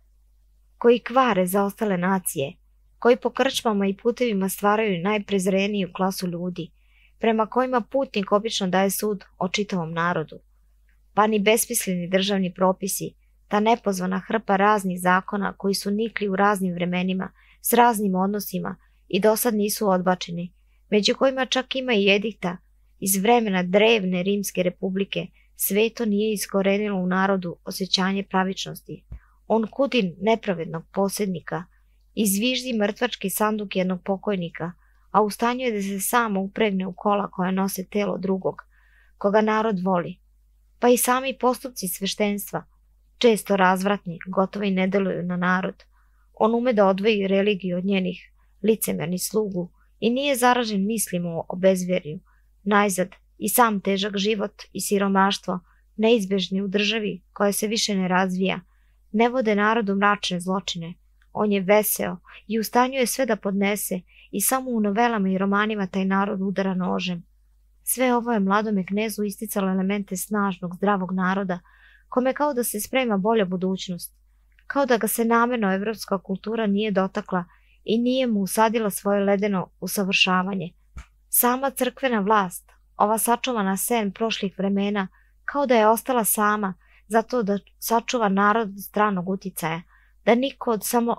koji kvare za ostale nacije, koji po krčmama i putevima stvaraju najprezreniju klasu ljudi, prema kojima putnik obično daje sud o čitavom narodu. Pa ni besmisleni državni propisi, ta nepozvana hrpa raznih zakona koji su nikli u raznim vremenima, s raznim odnosima i dosad nisu odbačeni, među kojima čak ima i edikta iz vremena drevne Rimske republike, sve to nije iskorenilo u narodu osjećanje pravičnosti. On kudi nepravednog posjednika, izviždi mrtvački sanduk jednog pokojnika, a u stanju je da se samo upregne u kola koja nose telo drugog, koga narod voli. Pa i sami postupci sveštenstva, često razvratni, gotovo i ne deluju na narod. On ume da odvoji religiju od njenih licemernih slugu i nije zaražen mislima o bezverju. Najzad, i sam težak život i siromaštvo, neizbežni u državi koja se više ne razvija, ne vode narodu mračne zločine. On je veseo i u stanju je sve da podnese i samo u novelama i romanima taj narod udara nožem. Sve ovo je mladome knezu isticalo elemente snažnog, zdravog naroda, kome kao da se sprema bolja budućnost, kao da ga se namerno evropska kultura nije dotakla i nije mu usadila svoje ledeno usavršavanje. Sama crkvena vlast, ova sačuvana sen prošlih vremena, kao da je ostala sama, zato da sačuva narod od stranog uticaja, da niko od samo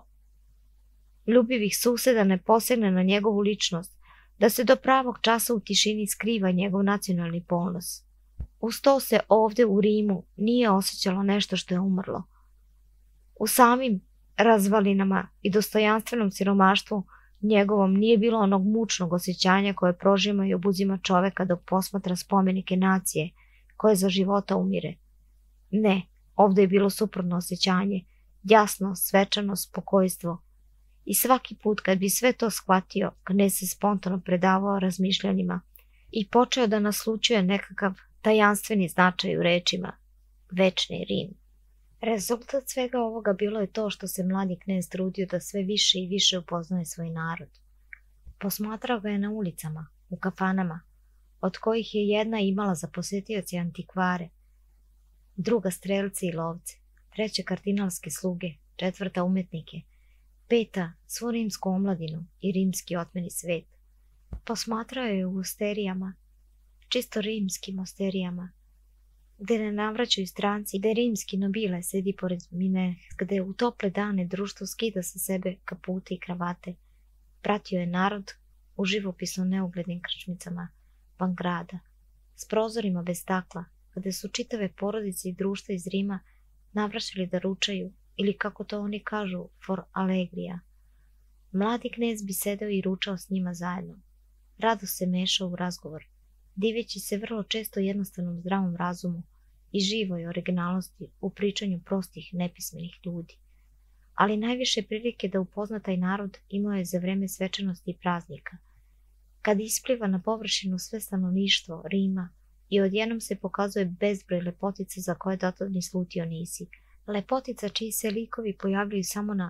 ljubivih suseda ne posegne na njegovu ličnost, da se do pravog časa u tišini skriva njegov nacionalni ponos. Uz to se ovde u Rimu nije osjećalo nešto što je umrlo. U samim razvalinama i dostojanstvenom siromaštvu njegovom nije bilo onog mučnog osjećanja koje prožima i obuzima čoveka dok posmatra spomenike nacije koje za života umire. Ne, ovde je bilo suprotno osjećanje, jasno, svečano spokojstvo. I svaki put kad bi sve to shvatio, knez se spontano predavao razmišljanjima i počeo da naslućuje nekakav tajanstveni značaj u rečima večni Rim. Rezultat svega ovoga bilo je to što se mladi knez trudio da sve više i više upoznaje svoj narod. Posmatrao ga je na ulicama, u kafanama, od kojih je jedna imala za posetioce antikvare, druga strelce i lovce, treća kardinalske sluge, četvrta umetnike, peta svu rimsku omladinu i rimski otmeni svet. Posmatrao je u osterijama, čisto rimskim osterijama, gde ne navraćaju stranci, gde rimski nobile sedi pored mine, gde u tople dane društvo skida sa sebe kapute i kravate. Pratio je narod u živopisno neuglednim krčmicama van grada, s prozorima bez stakla, gde su čitave porodice i društva iz Rima navraćali da ručaju, ili kako to oni kažu, for allegria. Mladi knez bi sedeo i ručao s njima zajedno. Rado se mešao u razgovor, diveći se vrlo često jednostavnom zdravom razumu i živoj originalnosti u pričanju prostih, nepismenih ljudi. Ali najviše prilike da upozna taj narod imao je za vreme svečanosti i praznika, kad ispliva na površinu sve stanovništvo Rima i odjednom se pokazuje bezbroj lepotica za koje dotad ni slutio nisi, lepotica čiji se likovi pojavljaju samo na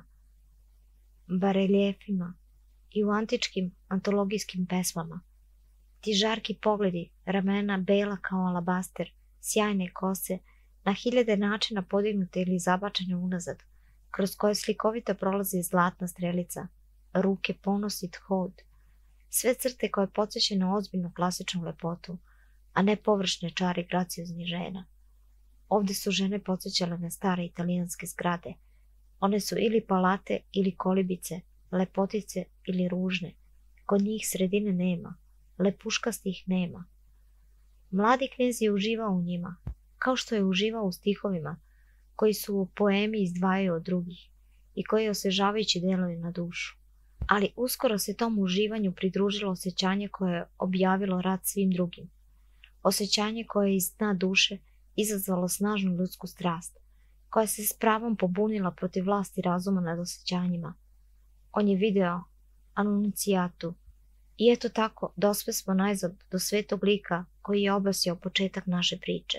bareljefima i u antičkim antologijskim pesmama. Ti žarki pogledi, ramena bela kao alabaster, sjajne kose, na hiljade načina podignute ili zabačene unazad, kroz koje slikovito prolazi zlatna strelica, ruke ponosit hod, sve crte koje podsjećaju na ozbiljnu klasičnu lepotu, a ne površne čari gracioznih žena. Ovdje su žene podsjećale na stare italijanske zgrade. One su ili palate ili kolibice, lepotice ili ružne. Kod njih sredine nema, lepuškastih nema. Mladi knez je uživao u njima, kao što je uživao u stihovima, koji su u poemi izdvajaju od drugih i koji osvežavajući deluju na dušu. Ali uskoro se tom uživanju pridružilo osjećanje koje je objavilo rat svim drugim. Osjećanje koje je iz dna duše izazvalo snažnu ljudsku strast, koja se s pravom pobunila protiv vlasti razuma nad osjećanjima. On je video Anuncijatu i eto tako dospe smo najzad do svetog lika koji je obasjao početak naše priče.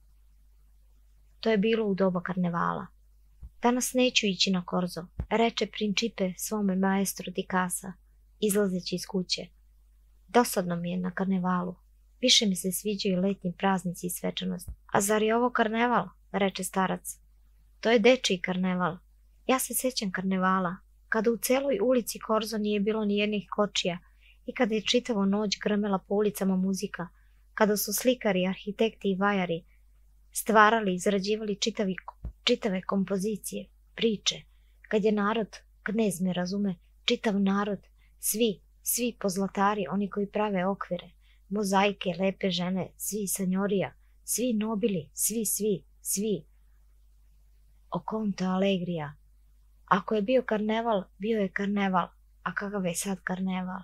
To je bilo u doba karnevala. Danas neću ići na korzo, reče Principe svome maestru di casa, izlazeći iz kuće. Dosadno mi je na karnevalu. Više mi se sviđaju letnji praznici i svečanost. A zar je ovo karneval? Reče starac. To je dečiji karneval. Ja se sjećam karnevala, kada u celoj ulici Korzo nije bilo ni jednih kočija i kada je čitavo noć grmela po ulicama muzika, kada su slikari, arhitekti i vajari stvarali i izrađivali čitave kompozicije, priče, kad je narod, knez me razume, čitav narod, svi pozlatari, oni koji prave okvire, mozaike, lepe žene, svi sanjorija, svi nobili, svi. O conto Allegrija. Ako je bio karneval, bio je karneval, a kakav je sad karneval?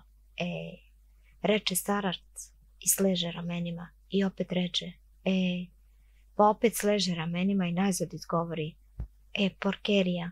Reče starac i sleže ramenima i opet reče, pa opet sleže ramenima i najzad izgovori, porkerija.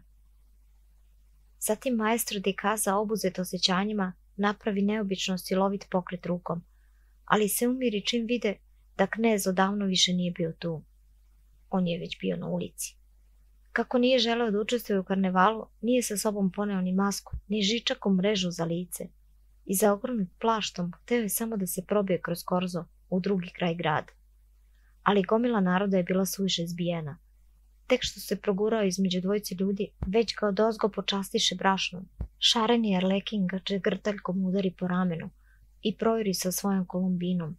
Zatim maestro di casa, obuzet osjećanjima, napravi neobično silovit pokret rukom, ali se umiri čim vide da knez odavno više nije bio tu. On je već bio na ulici. Kako nije želeo da učestvuje u karnevalu, nije sa sobom poneo ni masku, ni žičaku mrežu za lice. I za ogromnim plaštom hteo je samo da se probije kroz Korzo u drugi kraj grada. Ali gomila naroda je bila suviše zbijena. Tek što se progurao između dvojice ljudi, već ga odozgo počastiše brašnom. Šareni Arlekin ga čegrtaljkom udari po ramenu i projuri sa svojom kolumbinom.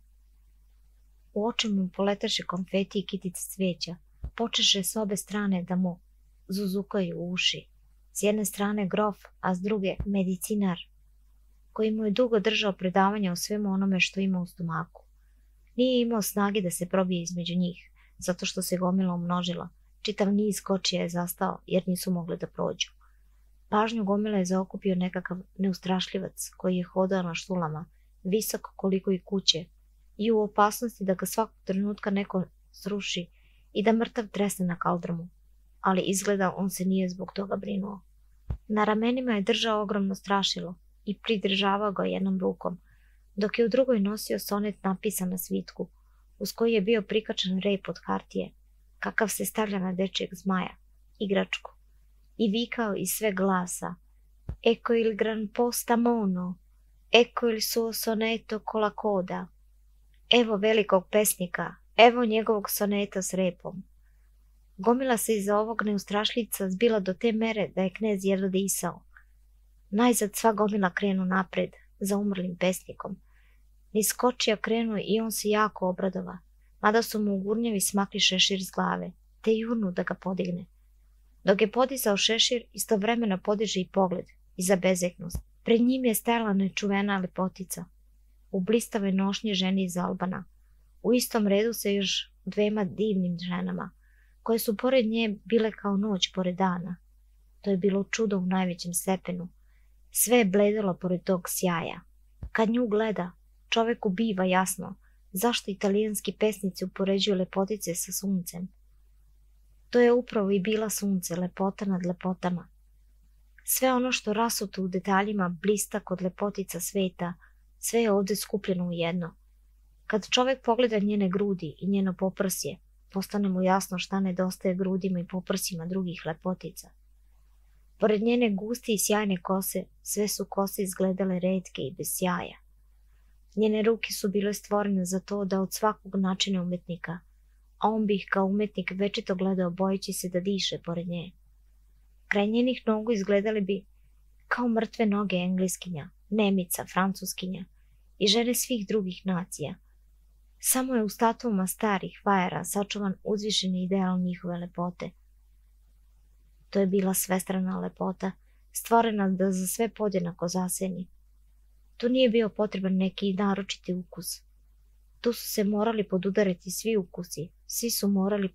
U oči mu poletaše konfeti i kitice cveća. Počeše s obe strane da mu zuzukaju u uši. S jedne strane grof, a s druge medicinar, koji mu je dugo držao predavanja o svemu onome što ima u stomaku. Nije imao snage da se probije između njih, zato što se gomila umnožila. Čitav niz kočija je zastao, jer nisu mogli da prođu. Pažnju gomila je zaokupio nekakav neustrašljivac, koji je hodao na štulama, visok koliko i kuće, i u opasnosti da ga svakog trenutka neko sruši i da mrtav tresne na kaldrmu. Ali izgleda on se nije zbog toga brinuo. Na ramenima je držao ogromno strašilo i pridržavao ga jednom rukom, dok je u drugoj nosio sonet napisan na svitku, uz koji je bio prikačen rejp od hartije, kakav se stavlja na dečijeg zmaja, igračku, i vikao iz sve glasa: Ecco il gran posta mono, ecco il suo soneto con la coda. Evo velikog pesnika, evo njegovog soneta s repom. Gomila se iza ovog neustrašljivca zbila do te mere da je knez jedva disao. Najzad sva gomila krenu napred, za umrlim pesnikom. Niz kočija krenuo i on se jako obradova, mada su mu gurnjevi smakli šešir s glave, te jurnu da ga podigne. Dok je podizao šešir, istovremeno podiže i pogled, i za bezeknost. Pred njim je stajala nečuvena lepotica, u blistavoj nošnji ženi iz Albana, u istom redu sa još dvema divnim ženama, koje su pored nje bile kao noć pored dana. To je bilo čudo u najvećem stepenu. Sve je bledilo pored tog sjaja. Kad nju gleda, čoveku biva jasno zašto italijanski pesnici upoređuju lepotice sa suncem. To je upravo i bila sunce, lepota nad lepotama. Sve ono što rasuto u detaljima blista kod lepotica sveta, sve je ovdje skupljeno u jedno. Kad čovek pogleda njene grudi i njeno poprsje, postane mu jasno šta nedostaje grudima i poprsima drugih lepotica. Pored njene guste i sjajne kose, sve su kose izgledale retke i bez sjaja. Njene ruke su bile stvorene za to da od svakog načine umetnika, a on bi ih kao umetnik večito gledao bojeći se da diše pored nje. Kraj njenih nogu izgledali bi kao mrtve noge engleskinja, nemica, francuskinja i žene svih drugih nacija. Samo je u statuvama starih vajara sačuvan uzvišeni ideal njihove lepote. To je bila svestrana lepota, stvorena da za sve podjednako zaseni. Tu nije bio potreban neki naročiti ukus. Tu su se morali podudariti svi ukusi, svi su morali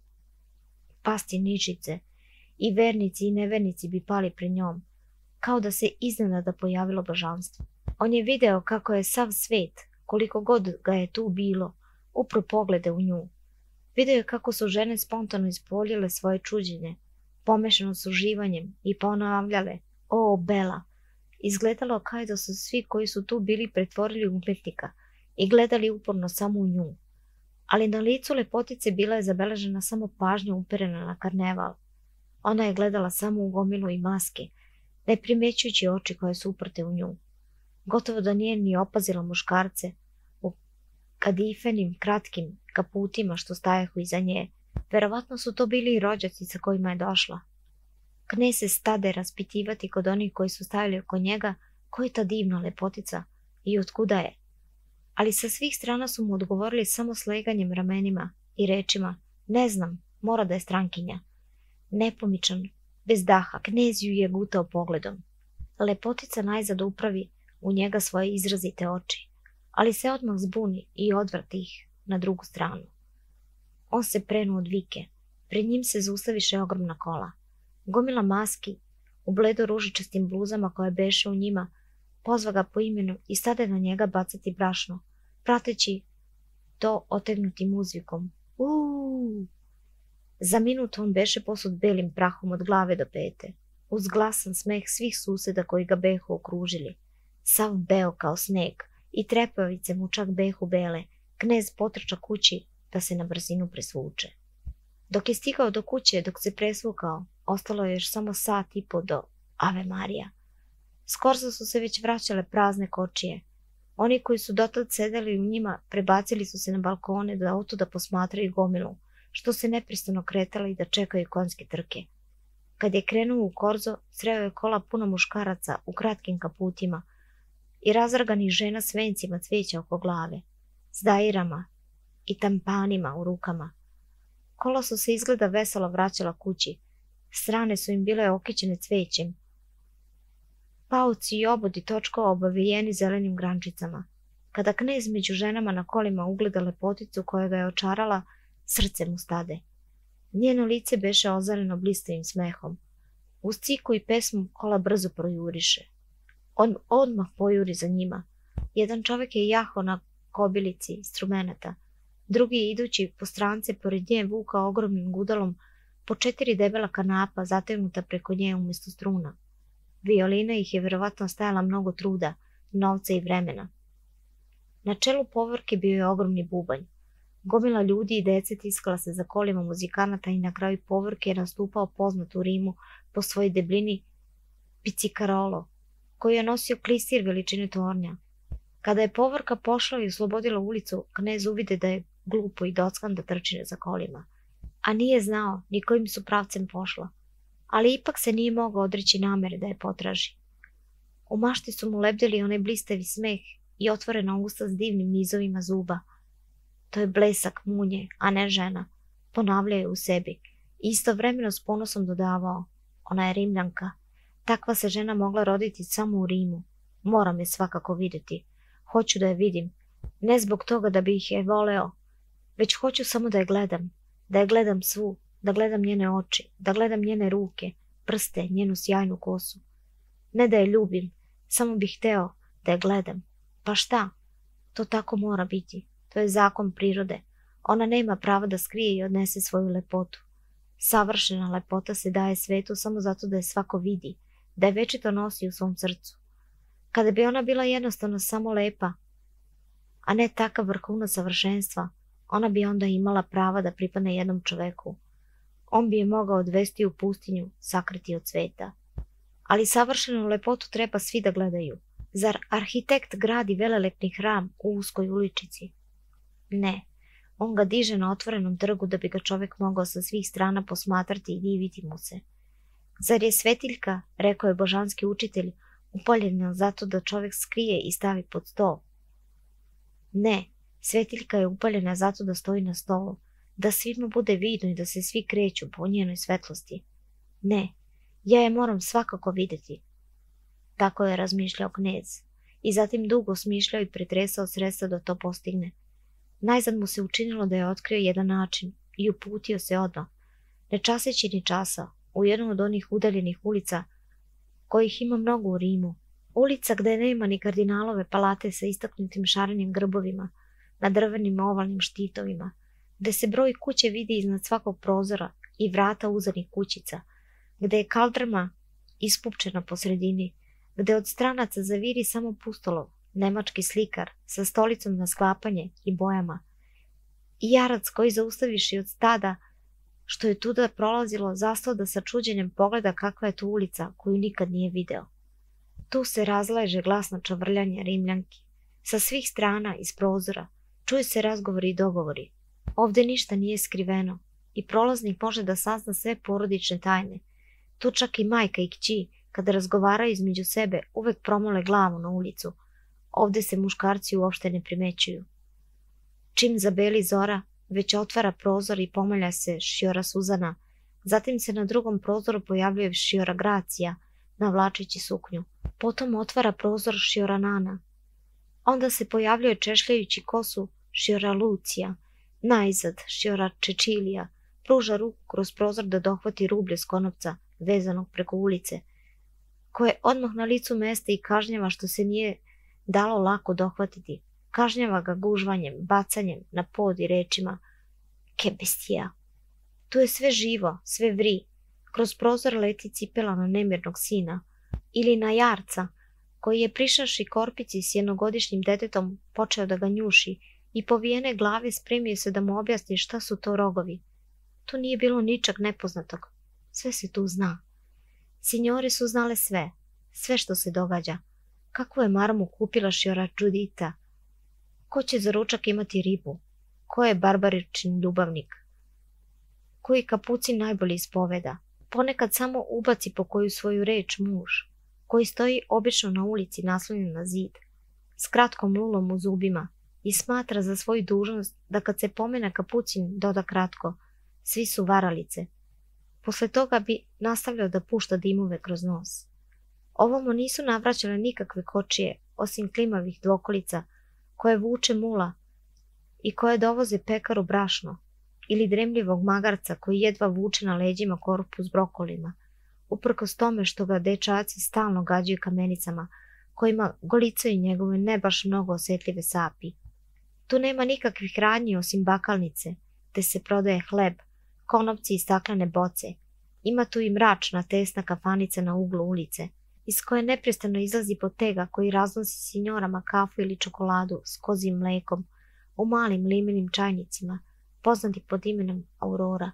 pasti ničice, i vernici i nevernici bi pali pred njom, kao da se iznenada pojavilo božanstvo. On je video kako je sav svet, koliko god ga je tu bilo, upro poglede u nju. Video je kako su žene spontano ispoljile svoje čuđenje, pomešano s uživanjem i ponavljale: "O, Bela!" Izgledalo kao da su svi koji su tu bili pretvorili umetnika i gledali uporno samo u nju. Ali na licu lepotice bila je zabeležena samo pažnja uperena na karneval. Ona je gledala samo u gomilu i maske, ne primećujući oči koje su uprte u nju. Gotovo da nije ni opazila muškarce u kadifenim kratkim kaputima što stajahu iza nje. Verovatno su to bili i rođaci sa kojima je došla. Knez se stade raspitivati kod onih koji su stajali oko njega ko je ta divna lepotica i otkuda je. Ali sa svih strana su mu odgovorili samo sleganjem ramenima i rečima: "Ne znam, mora da je strankinja." Nepomičan, bez daha, knez ju je gutao pogledom. Lepotica najzad upravi u njega svoje izrazite oči, ali se odmah zbuni i odvrti ih na drugu stranu. On se prenuo od vike. Pred njim se zaustaviše ogromna kola. Gomila maski, u bledo ružičastim bluzama koje beše u njima, pozva ga po imenu i stade na njega bacati brašno, prateći to otegnutim uzvikom: "Uuu!" Za minut on beše posut belim prahom od glave do pete, uz glasan smeh svih suseda koji ga behu okružili. Sav beo kao sneg i trepavice mu čak behu bele. Knez potrča kući da se na brzinu presvuče. Dok je stigao do kuće, dok se presvukao, ostalo je još samo sat i po do Ave Marija. Skorzo su se već vraćale prazne kočije. Oni koji su dotad sedeli u njima prebacili su se na balkone da otuda posmatraju gomilu, što se neprestano kretala i da čekaju konjske trke. Kad je krenuo u korzo, sreo je kola puno muškaraca u kratkim kaputima i razrganih žena s vencima cvijeća oko glave, s dajirama i tampanima u rukama. Kola su se izgleda veselo vraćala kući. Strane su im bile okićene cvećem. Pauci i obodi točkova obavijeni zelenim grančicama. Kada knez među ženama na kolima ugleda lepoticu koja ga je očarala, srce mu stade. Njeno lice beše ozareno blistavim smehom. Uz ciku i pesmu kola brzo projuriše. On odmah pojuri za njima. Jedan čovjek je jahao na kobilici instrumenata. Drugi je idući po strance pored nje vukao ogromnim gudalom po 4 debela kanapa zategnuta preko nje umjesto struna. Violina ih je verovatno stajala mnogo truda, novca i vremena. Na čelu povorke bio je ogromni bubanj. Gomila ljudi i dece tiskala se za kolima muzikanata i na kraju povorke je nastupao poznat u Rimu po svojoj debljini Picikarolo, koji je nosio klisir veličine tornja. Kada je povorka pošla i oslobodila ulicu, knez uvide da je glupo i dockan da trči za kolima, a nije znao ni kojim su pravcem pošla, ali ipak se nije mogao odreći namere da je potraži. U mašti su mu lebdeli onaj blistavi smeh i otvorena usta s divnim nizovima zuba. To je blesak munje, a ne žena, ponavljao je u sebi i istovremeno s ponosom dodavao: ona je Rimljanka. Takva se žena mogla roditi samo u Rimu. Moram je svakako vidjeti. Hoću da je vidim. Ne zbog toga da bi ih je voleo, već hoću samo da je gledam svu, da gledam njene oči, da gledam njene ruke, prste, njenu sjajnu kosu. Ne da je ljubim, samo bih hteo da je gledam. Pa šta? To tako mora biti. To je zakon prirode. Ona nema prava da skrije i odnese svoju lepotu. Savršena lepota se daje svetu samo zato da je svako vidi, da je večito nosi u svom srcu. Kada bi ona bila jednostavno samo lepa, a ne takav vrhunac savršenstva, ona bi onda imala prava da pripadne jednom čoveku. On bi je mogao odvesti u pustinju, sakriti od sveta. Ali savršenu lepotu treba svi da gledaju. Zar arhitekt gradi velelepni hram u uskoj uličici? Ne, on ga diže na otvorenom trgu da bi ga čovek mogao sa svih strana posmatrati i diviti mu se. Zar je svetiljka, rekao je božanski učitelj, upaljena zato da čovjek skrije i stavi pod stol? Ne, svetiljka je upaljena zato da stoji na stolu, da svima bude vidno i da se svi kreću po njenoj svetlosti. Ne, ja je moram svakako vidjeti. Tako je razmišljao knez i zatim dugo smišljao i pretresao sredstva da to postigne. Najzad mu se učinilo da je otkrio jedan način i uputio se odmah, ne časeći ni časa, u jednu od onih udaljenih ulica kojih ima mnogo u Rimu. Ulica gdje nema ni kardinalove palate sa istaknutim šarenim grbovima na drvenim ovalnim štitovima, gdje se broj kuće vidi iznad svakog prozora i vrata uzanih kućica, gdje je kaldrma ispupčena po sredini, gdje od stranaca zaviri samo pustolov, nemački slikar sa stolicom na sklapanje i bojama, i jarac koji zaustaviši od stada što je tuda prolazilo zastao da sa čuđenjem pogleda kakva je to ulica koju nikad nije video. Tu se razleže glasno čavrljanje Rimljanki. Sa svih strana iz prozora čuju se razgovori i dogovori. Ovdje ništa nije skriveno i prolaznik može da sazna sve porodične tajne. Tu čak i majka i kći, kada razgovaraju između sebe, uvek promole glavu na ulicu. Ovdje se muškarci uopšte ne primećuju. Čim zabeli zora, već otvara prozor i pomalja se Šiora Suzana. Zatim se na drugom prozoru pojavljuje Šiora Gracija, navlačeći suknju. Potom otvara prozor Šiora Nana. Onda se pojavljuje češljajući kosu Šiora Lucija. Najzad Šiora Čečilija pruža ruku kroz prozor da dohvati rublje s konopca vezanog preko ulice, koje odmah na licu mesta i kažnjava što se nije dalo lako dohvatiti. Kažnjava ga gužvanjem, bacanjem na pod i rečima "Ke bestija". Tu je sve živo, sve vri. Kroz prozor leti cipela na nemirnog sina ili na jarca koji je prišavši korpici s jednogodišnjim detetom počeo da ga njuši i povijene glave spremio se da mu objasni šta su to rogovi. Tu nije bilo ničeg nepoznatog. Sve se tu zna. Signore su znale sve, sve što se događa. Kakvu je marmu kupila Šiora Džudita? Ko će za ručak imati ribu? Ko je barbarični ljubavnik? Koji kapucin najbolje ispoveda? Ponekad samo ubaci po koju svoju reč muž, koji stoji obično na ulici naslonjen na zid, s kratkom lulom u zubima i smatra za svoju dužnost da kad se pomene kapucin doda kratko, svi su varalice. Posle toga bi nastavljao da pušta dimove kroz nos. Ovo mu nisu navraćale nikakve kočije, osim klimavih dvokolica, koje vuče mula i koje dovoze pekaru brašno, ili dremljivog magarca koji jedva vuče na leđima korpu s brokolima, uprkos tome što ga dečaci stalno gađaju kamenicama, kojima golicaju njegove ne baš mnogo osjetljive sapi. Tu nema nikakvih radnji osim bakalnice, te se prodaje hleb, konopci i staklene boce. Ima tu i mračna tesna kafanica na uglu ulice, iz koje neprestano izlazi potega koji raznosi sinjorama kafu ili čokoladu s kozim mlekom u malim limenim čajnicima, poznati pod imenom Aurora.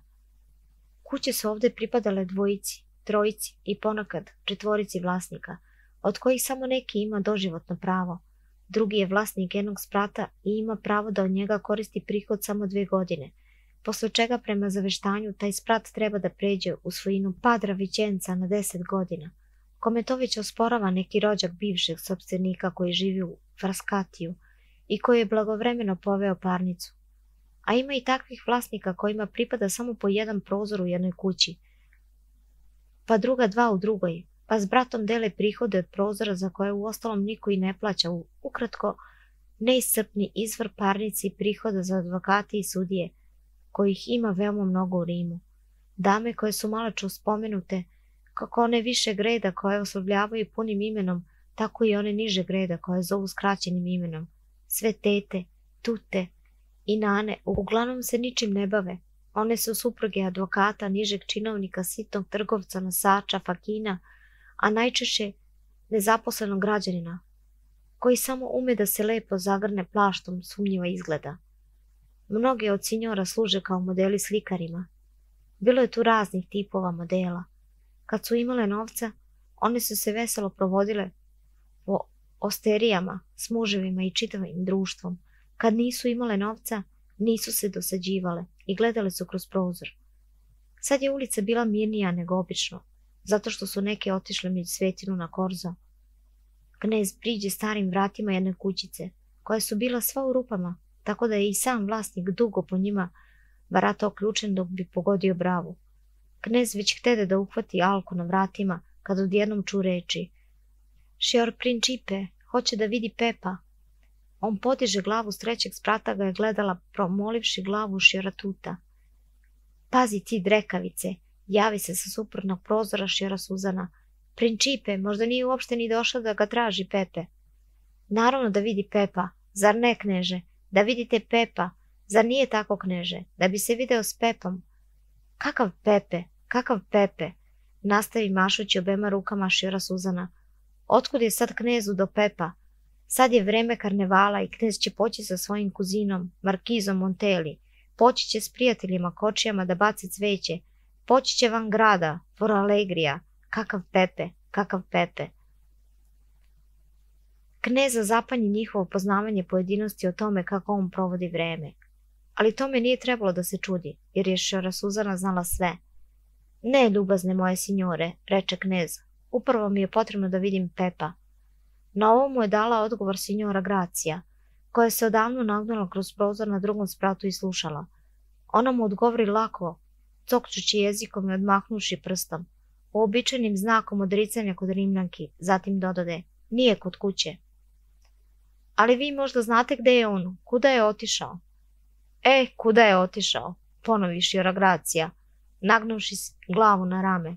Kuće su ovdje pripadale dvojici, trojici i ponekad četvorici vlasnika, od kojih samo neki ima doživotno pravo. Drugi je vlasnik jednog sprata i ima pravo da od njega koristi prihod samo 2 godine, posle čega prema zaveštanju taj sprat treba da pređe u svojinu Padra Vićenca na 10 godina. Kome to već osporava neki rođak bivšeg sopstvenika koji živi u Frascatiju i koji je blagovremeno poveo parnicu. A ima i takvih vlasnika kojima pripada samo po jedan prozor u jednoj kući, pa druga 2 u drugoj, pa s bratom dele prihode od prozora za koje uostalom niko i ne plaća. Ukratko, neiscrpni izvor parnice i prihoda za advokate i sudije, kojih ima veoma mnogo u Rimu. Dame koje su maločas spomenute, kako one višeg reda koje oslovljavaju punim imenom, tako i one nižeg reda koje zovu skraćenim imenom. Sve tete, tute i nane uglavnom se ničim ne bave. One su supruge advokata, nižeg činovnika, sitnog trgovca, nosača, fakina, a najčešće nezaposlenog građanina, koji samo ume da se lepo zagrne plaštom sumnjiva izgleda. Mnoge od sinjora služe kao modeli slikarima. Bilo je tu raznih tipova modela. Kad su imale novca, one su se veselo provodile po osterijama s muževima i čitavim društvom. Kad nisu imale novca, nisu se dosađivale i gledale su kroz prozor. Sad je ulica bila mirnija nego obično. zato što su neke otišle među Svetinu na korzo. Knez priđe starim vratima jedne kućice, koja su bila sva u rupama, tako da je i sam vlasnik dugo po njima baratao ključem dok bi pogodio bravu. Knez već htede da uhvati Alku na vratima, kad odjednom ču reči: "Signor Principe, hoće da vidi Pepa." On podiže glavu s trećeg sprata, ga je gledala promolivši glavu signora Tuta. "Pazi ti, drekavice," javi se sa suprotnog prozora signora Suzana. "Principe, možda nije uopšte ni došao da ga traži Pepe." "Naravno da vidi Pepa, zar ne, kneže? Da vidite Pepa, zar nije tako, kneže? Da bi se video s Pepom." "Kakav Pepe, kakav Pepe?" nastavi mašući obema rukama signora Suzana. "Otkud je sad knezu do Pepa? Sad je vreme karnevala i knez će poći sa svojim kuzinom, markizom Monteli. Poći će s prijateljima kočijama da bace cveće. Poći će van grada, for Allegrija. Kakav Pepe, kakav Pepe." Kneza zapanji njihovo poznavanje pojedinosti o tome kako on provodi vreme. Ali tome nije trebalo da se čudi, jer je signora Suzana znala sve. "Ne, ljubazne moje signore," reče knez, "upravo mi je potrebno da vidim Pepa." Na ovo mu je dala odgovor signora Gracija, koja se odavno nagnula kroz prozor na drugom spratu i slušala. Ona mu odgovori lako, cokčući jezikom i odmahnuši prstom, uobičajenim znakom odricanja kod Rimljanki, zatim dodade: "Nije kod kuće." "Ali vi možda znate gde je on, kuda je otišao?" Kuda je otišao?" ponovi signora Gracija, nagnuvši glavu na rame.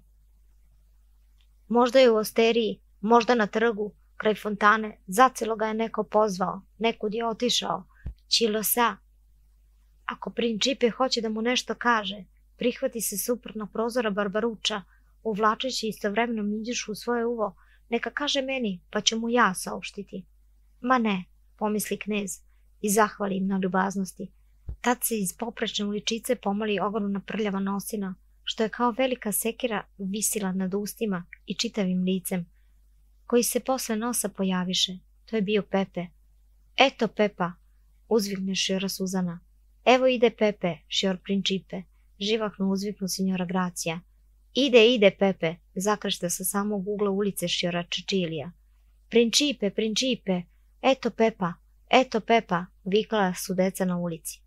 "Možda je u osteriji, možda na trgu, kraj fontane, zacelo ga je neko pozvao, nekud je otišao. Čilo sa." Ako Principe hoće da mu nešto kaže, prihvati se suprotno prozora Barbaruča, uvlačeći istovremeno Minđušu u svoje uvo, "neka kaže meni, pa ću mu ja saopštiti." "Ma ne," pomisli knez i zahvali im na ljubaznosti. Tad se iz poprečne uličice pomali ogromna prljava nosina, što je kao velika sekira visila nad ustima i čitavim licem, koji se posle nosa pojaviše. To je bio Pepe. "Eto Pepa," uzvikne signora Suzana. "Evo ide Pepe, signor Principe," živahno uzviknu signora Gracija. Ide Pepe," zakrešta sa samog ugla ulice signora Čečilija. "Principe, Principe, eto Pepa," vikala su deca na ulici.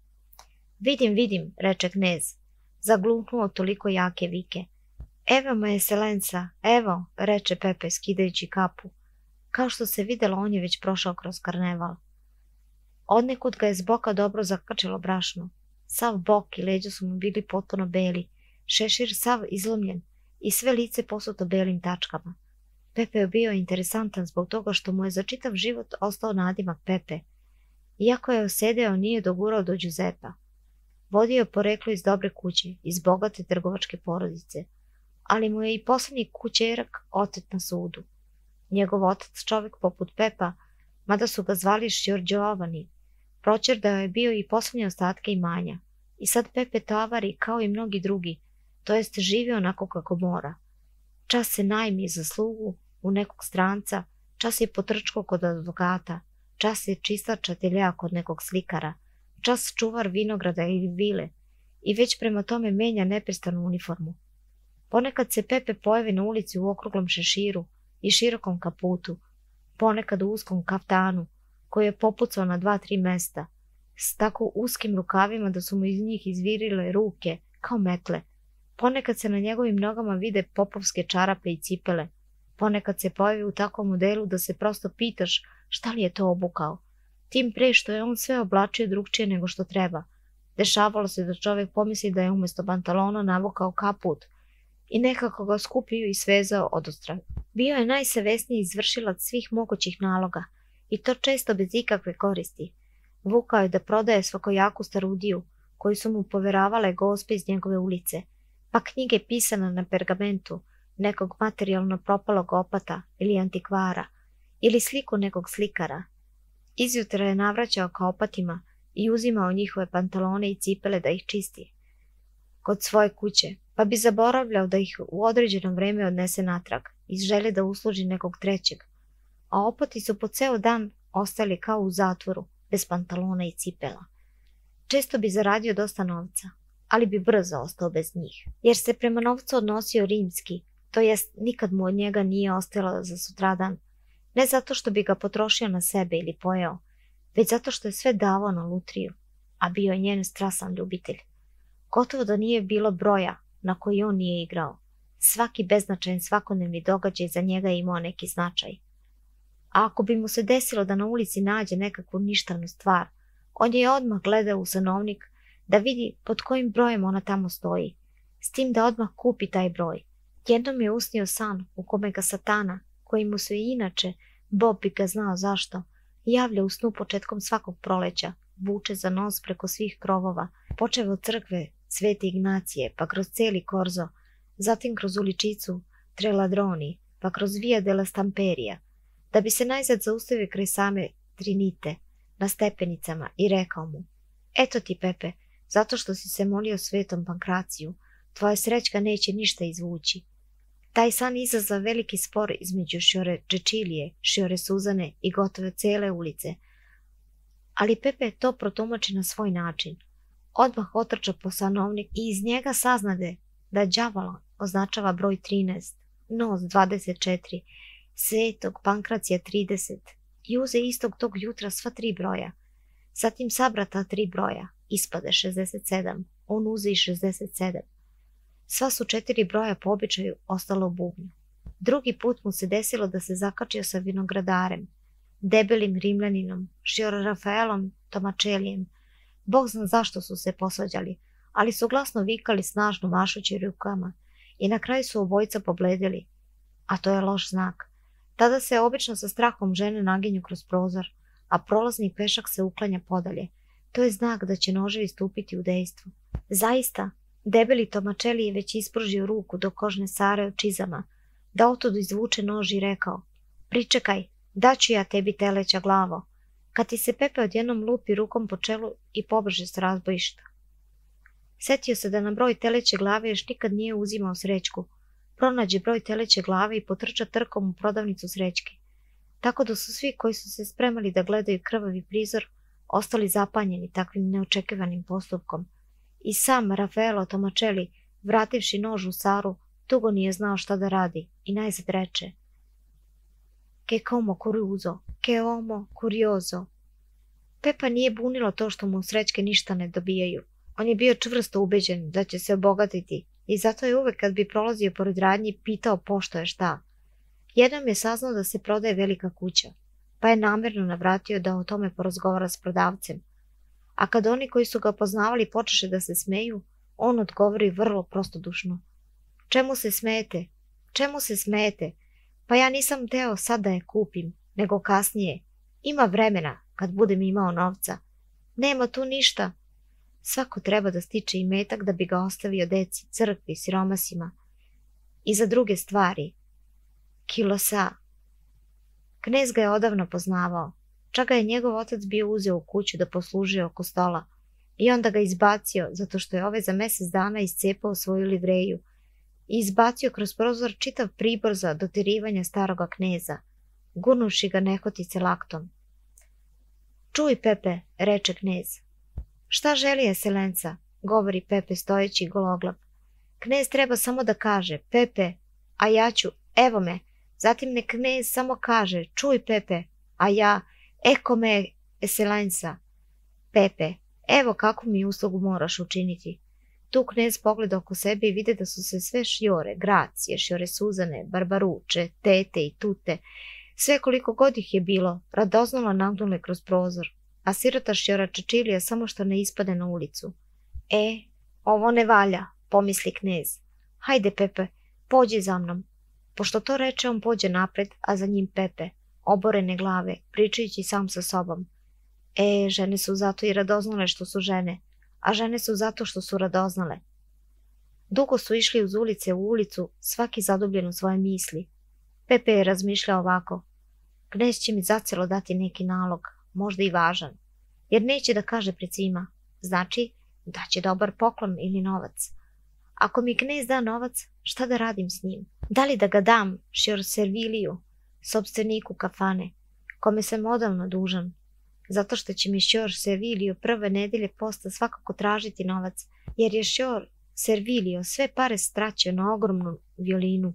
Vidim," reče knez, zagluknuo toliko jake vike. "Evo moje Selensa, evo," reče Pepe skidajući kapu. Kao što se videlo, on je već prošao kroz karneval. Odnekud ga je s boka dobro zakrčilo brašno. Sav bok i leđa su mu bili potpuno beli, šešir sav izlomljen i sve lice posuto belim tačkama. Pepe je bio interesantan zbog toga što mu je za čitav život ostao nadimak Pepe. Iako je osedeo, nije dogurao do Đuzepa. Vodio je poreklo iz dobre kuće, iz bogate trgovačke porodice, ali mu je i poslednji kućerak otet na sudu. Njegov otac, čovek poput Pepa, mada su ga zvali signor Giovanni, proćerdao je bio i poslednje ostatke imanja. I sad Pepe tavari kao i mnogi drugi, to jest živi onako kako mora. Čas se najmi za slugu u nekog stranca, čas je potrčko kod advokata, čas je čistač ateljea kod nekog slikara, čas čuvar vinograda ili vile i već prema tome menja neprestanu uniformu. Ponekad se Pepe pojavi na ulici u okruglom šeširu i širokom kaputu, ponekad u uskom kaftanu koji je popucao na 2-3 mesta, s tako uskim rukavima da su mu iz njih izvirile ruke kao metle. Ponekad se na njegovim nogama vide popovske čarape i cipele, ponekad se pojavi u takvom modelu da se prosto pitaš šta li je to obukao, tim pre što je on sve oblačio drugčije nego što treba. Dešavalo se da čovek pomisli da je umesto pantalona navukao kaput i nekako ga skupio i svezao odostrano. Bio je najsavesniji izvršilac svih mogućih naloga i to često bez ikakve koristi. Vukao je da prodaje svakojaku starudiju koju su mu poveravale gospe iz njegove ulice, pa knjige pisane na pergamentu nekog materijalno propalog opata ili antikvara, ili sliku nekog slikara. Izjutra je navraćao ka opatima i uzimao njihove pantalone i cipele da ih čisti kod svoje kuće, pa bi zaboravljao da ih u određeno vreme odnese natrag, iz želje da usluži nekog trećeg, a opati su po ceo dan ostali kao u zatvoru, bez pantalona i cipela. Često bi zaradio dosta novca, ali bi brzo ostao bez njih, jer se prema novcu odnosio rimski, To jest, nikad mu od njega nije ostalo za sutradan. Ne zato što bi ga potrošio na sebe ili pojeo, već zato što je sve davao na lutriju, a bio je njen strasan ljubitelj. Gotovo da nije bilo broja na koji on nije igrao. Svaki beznačajan svakodnevni događaj za njega je imao neki značaj. A ako bi mu se desilo da na ulici nađe nekakvu ništavnu stvar, on je odmah gledao u stanovnik da vidi pod kojim brojem ona tamo stoji, s tim da odmah kupi taj broj. Jednom je usnio san u kome ga Satana, koji mu se i inače, Bob bi ga znao zašto, javlja u snu početkom svakog proleća, vuče za nos preko svih krovova, počeo od crkve Svete Ignacije, pa kroz celi Korzo, zatim kroz uličicu Treladroni, pa kroz Via della Stamperia, da bi se najzad zaustavio kraj same Trinite, na stepenicama i rekao mu: eto ti, Pepe, zato što si se molio Svetom Pankraciju, tvoja srećka neće ništa izvući. Taj san izazva veliki spor između Šiore Čečilije, Šiore Suzane i gotovo cele ulice. Ali Pepe to protumači na svoj način. Odmah otrča po stanovnik i iz njega saznade da đavola označava broj 13, nos 24, Svetog Pankracija 30 i uze istog tog jutra sva 3 broja. Zatim sabrata 3 broja, ispade 67, on uze i 67. Sva su 4 broja po običaju ostala u bubnju. Drugi put mu se desilo da se zakačio sa vinogradarem, debelim Rimljaninom, Šior Rafaelom Tomačelijem. Bog zna zašto su se posvađali, ali su glasno vikali snažno mašući rukama i na kraju su obojica pobledili. A to je loš znak. Tada se obično sa strahom žene naginju kroz prozor, a prolazni pešak se uklanja podalje. To je znak da će noževi stupiti u dejstvo. Zaista, debeli Tomačeli je već ispružio ruku do kožne sare od čizama, da otud izvuče nož i rekao: pričekaj, daću ja tebi, teleća glavo, kad ti se Pepe odjednom lupi rukom po čelu i pobrže s razbojišta. Setio se da na broj teleće glave još nikad nije uzimao srećku. Pronađe broj teleće glave i potrča trkom u prodavnicu srećke. Tako da su svi koji su se spremali da gledaju krvavi prizor ostali zapanjeni takvim neočekivanim postupkom. I sam Rafaelo Tomačeli, vrativši nož u saru, dugo nije znao šta da radi i najzad reče: Che como curioso, che homo curioso. Pepa nije bunilo to što mu srećke ništa ne dobijaju. On je bio čvrsto ubeđen da će se obogatiti i zato je uvek kad bi prolazio pored radnji pitao pošto je šta. Jednom je saznao da se prodaje velika kuća, pa je namerno navratio da o tome porazgovara s prodavcem. A kad oni koji su ga poznavali počeše da se smeju, on odgovori vrlo prostodušno: čemu se smejete? Čemu se smejete? Pa ja nisam teo sad da je kupim, nego kasnije. Ima vremena, kad budem imao novca. Nema tu ništa. Svako treba da stiče imetak da bi ga ostavio deci, crkvi, siromasima. I za druge stvari. Kilosa. Knez ga je odavno poznavao. Čak ga je njegov otac bio uzeo u kuću da poslužuje oko stola. I onda ga izbacio, zato što je za mjesec dana iscepao svoju livreju i izbacio kroz prozor čitav pribor za doterivanje staroga kneza, gurnuši ga nehotice laktom. Čuj, Pepe, reče knez. Šta želi Eselenca, govori Pepe stojeći gologlav. Knez treba samo da kaže: Pepe, a ja ću, evo me. Zatim nek knez samo kaže: čuj, Pepe, a ja: eko me, Eselenca. Pepe, evo kakvu mi uslugu moraš učiniti. Tu knez pogleda oko sebe i vide da su se sve Šiore, Gracije, Šiore Suzane, Barbaruče, tete i tute, sve koliko god ih je bilo, radoznalo nagnule kroz prozor, a sirota Šiora Čečilija samo što ne ispade na ulicu. Ovo ne valja, pomisli knez. Hajde, Pepe, pođi za mnom. Pošto to reče, on pođe napred, a za njim Pepe, oborene glave, pričajući sam sa sobom. Žene su zato i radoznale što su žene, a žene su zato što su radoznale. Dugo su išli uz ulice u ulicu, svaki zadubljen u svoje misli. Pepe je razmišljao ovako: knez će mi zacelo dati neki nalog, možda i važan, jer neće da kaže pred svima, znači da će dobar poklon ili novac. Ako mi knez da novac, šta da radim s njim? Da li da ga dam Šior Serviliju, sopstveniku kafane, kome sam odavno dužan, zato što će mi Šior Servilio prve nedelje posta svakako tražiti novac, jer je Šior Servilio sve pare straćio na ogromnu violinu,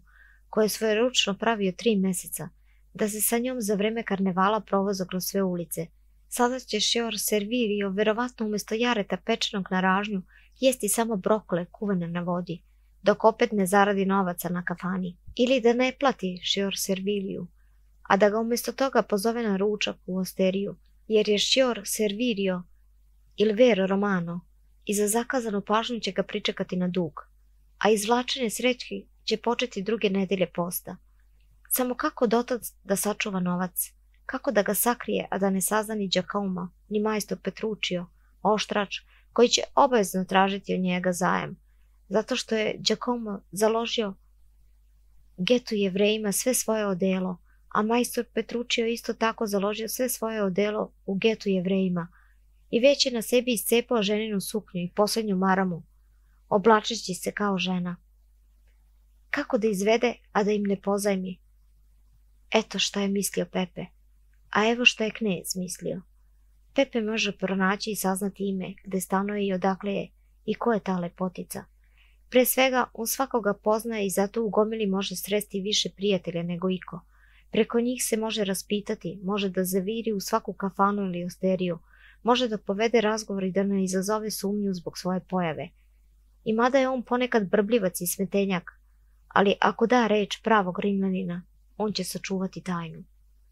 koje je svojeručno pravio 3 meseca, da se sa njom za vreme karnevala provoza kroz sve ulice. Sada će Signor Servirio verovatno umjesto jareta pečenog na ražnju jesti samo brokole kuvane na vodi, dok opet ne zaradi novaca na kafani. Ili da ne plati Signor Serviliju, a da ga umjesto toga pozove na ručak u osteriju, jer je Signor Servirio il vero Romano i za zakazanu pažnju će ga pričekati na dug, a izvlačenje srećki će početi 2. nedelje posta. Samo kako dotad da sačuva novac, kako da ga sakrije, a da ne sazna ni Giacomo, ni majstor Petruccio, oštrač, koji će obavezno tražiti od njega zajam, zato što je Giacomo založio getu Jevrejima sve svoje odelo, a majstor Petruccio isto tako založio sve svoje odelo u getu Jevrejima i već je na sebi iscepao ženinu suknju i posljednju maramu, oblačeći se kao žena. Kako da izvede, a da im ne pozajmi? Eto šta je mislio Pepe, a evo šta je knez mislio. Pepe može pronaći i saznati ime, gde stanuje i odakle je, i ko je ta lepotica. Pre svega, on svakoga poznaje i zato u gomili može sresti više prijatelja nego iko. Preko njih se može raspitati, može da zaviri u svaku kafanu ili osteriju, može da povede razgovor i da ne izazove sumnju zbog svoje pojave. I mada je on ponekad brbljivac i smetenjak, ali ako da reč pravog Rimljanina, on će sačuvati tajnu.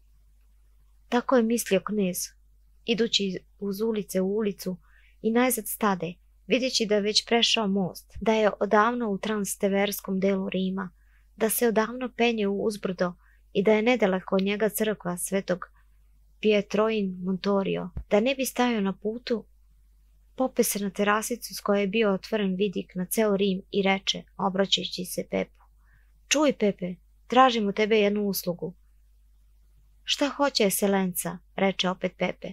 Tako je mislio knez, idući uz ulice u ulicu i najzad stade, vidjeći da je već prešao most, da je odavno u transteverskom delu Rima, da se odavno penje u uzbrdo i da je nedaleko od njega crkva svetog Pietroin Montorio. Da ne bi stajao na putu, pope se na terasicu s koje je bio otvoren vidik na ceo Rim i reče, obraćajući se Pepu: "Čuj, Pepe, tražim u tebe jednu uslugu." "Šta hoće Eselenca?" reče opet Pepe.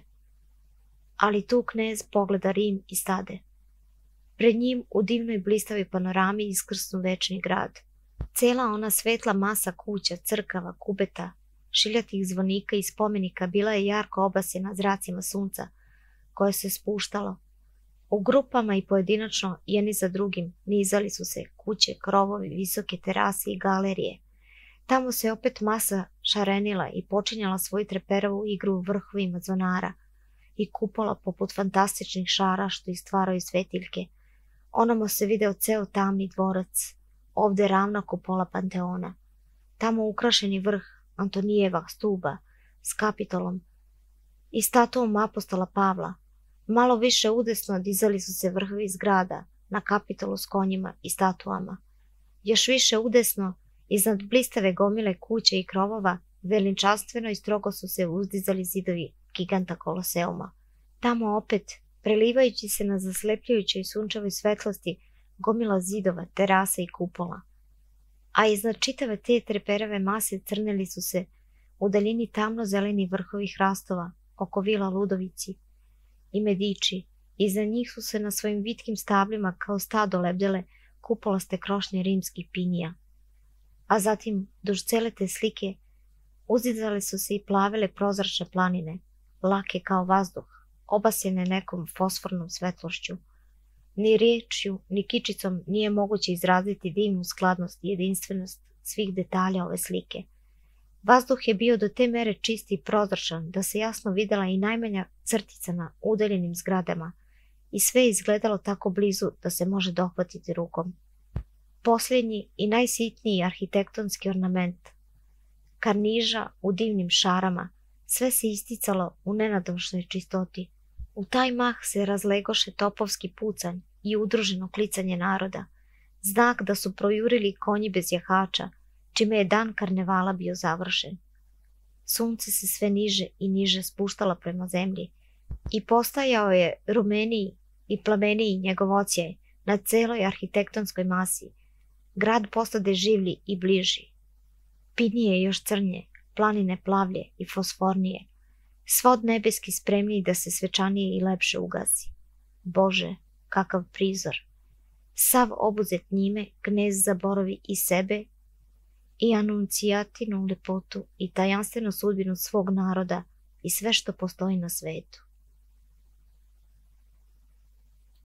Ali tu knez pogleda Rim i stade. Pred njim u divnoj blistavoj panorami iskrsnu večni grad. Cela ona svetla masa kuća, crkava, kubeta, šiljatih zvonika i spomenika bila je jarko obasjena zracima sunca, koje se spuštalo. U grupama i pojedinačno, jedni za drugim, nizali su se kuće, krovovi, visoke terase i galerije. Tamo se opet masa šarenila i počinjala svoju treperavu igru u vrhovima zvonara i kupola poput fantastičnih šara što istvaraju svetiljke. Onamo se video ceo tamni dvorac, ovde ravna kupola Panteona. Tamo ukrašeni vrh Antonijeva stuba s kapitolom i statuom apostola Pavla. Malo više udesno dizali su se vrhovi zgrada na kapitolu s konjima i statuama. Još više udesno, iznad blistave gomile kuće i krovova, veličanstveno i strogo su se uzdizali zidovi giganta Koloseuma. Tamo opet, prelivajući se na zaslepljujućoj sunčevoj svetlosti, gomila zidova, terasa i kupola. A iznad čitave te treperave mase crneli su se u daljini tamno-zeleni vrhovi hrastova oko vila Ludovici i Mediči. Iza njih su se na svojim vitkim stablima kao stado lebdele kupolaste krošnje rimskih pinija. A zatim, duž cele te slike, uzdizale su se i plavele prozračne planine, lake kao vazduh, obasjene nekom fosfornom svetlošću. Ni riječju, ni kičicom nije moguće izraziti divnu skladnost i jedinstvenost svih detalja ove slike. Vazduh je bio do te mere čist i prozračan da se jasno videla i najmanja crtica na udaljenim zgradama i sve je izgledalo tako blizu da se može dohvatiti rukom. Posljednji i najsitniji arhitektonski ornament, karniža u divnim šarama, sve se isticalo u nenadošnoj čistoti. U taj mah se razlegoše topovski pucanj i udruženo klicanje naroda, znak da su projurili konji bez jahača, čime je dan karnevala bio završen. Sunce se sve niže i niže spuštalo prema zemlji i postajao je rumeniji i plameniji njegov ocijaj na celoj arhitektonskoj masi. Grad postade življi i bliži. Pinije još crnje, planine plavlje i fosfornije. Svod nebeski spremniji da se svečanije i lepše ugasi. Bože, kakav prizor! Sav obuzet njime, knez zaboravi i sebe i anuncijatinu lepotu i tajanstvenu sudbinu svog naroda i sve što postoji na svetu.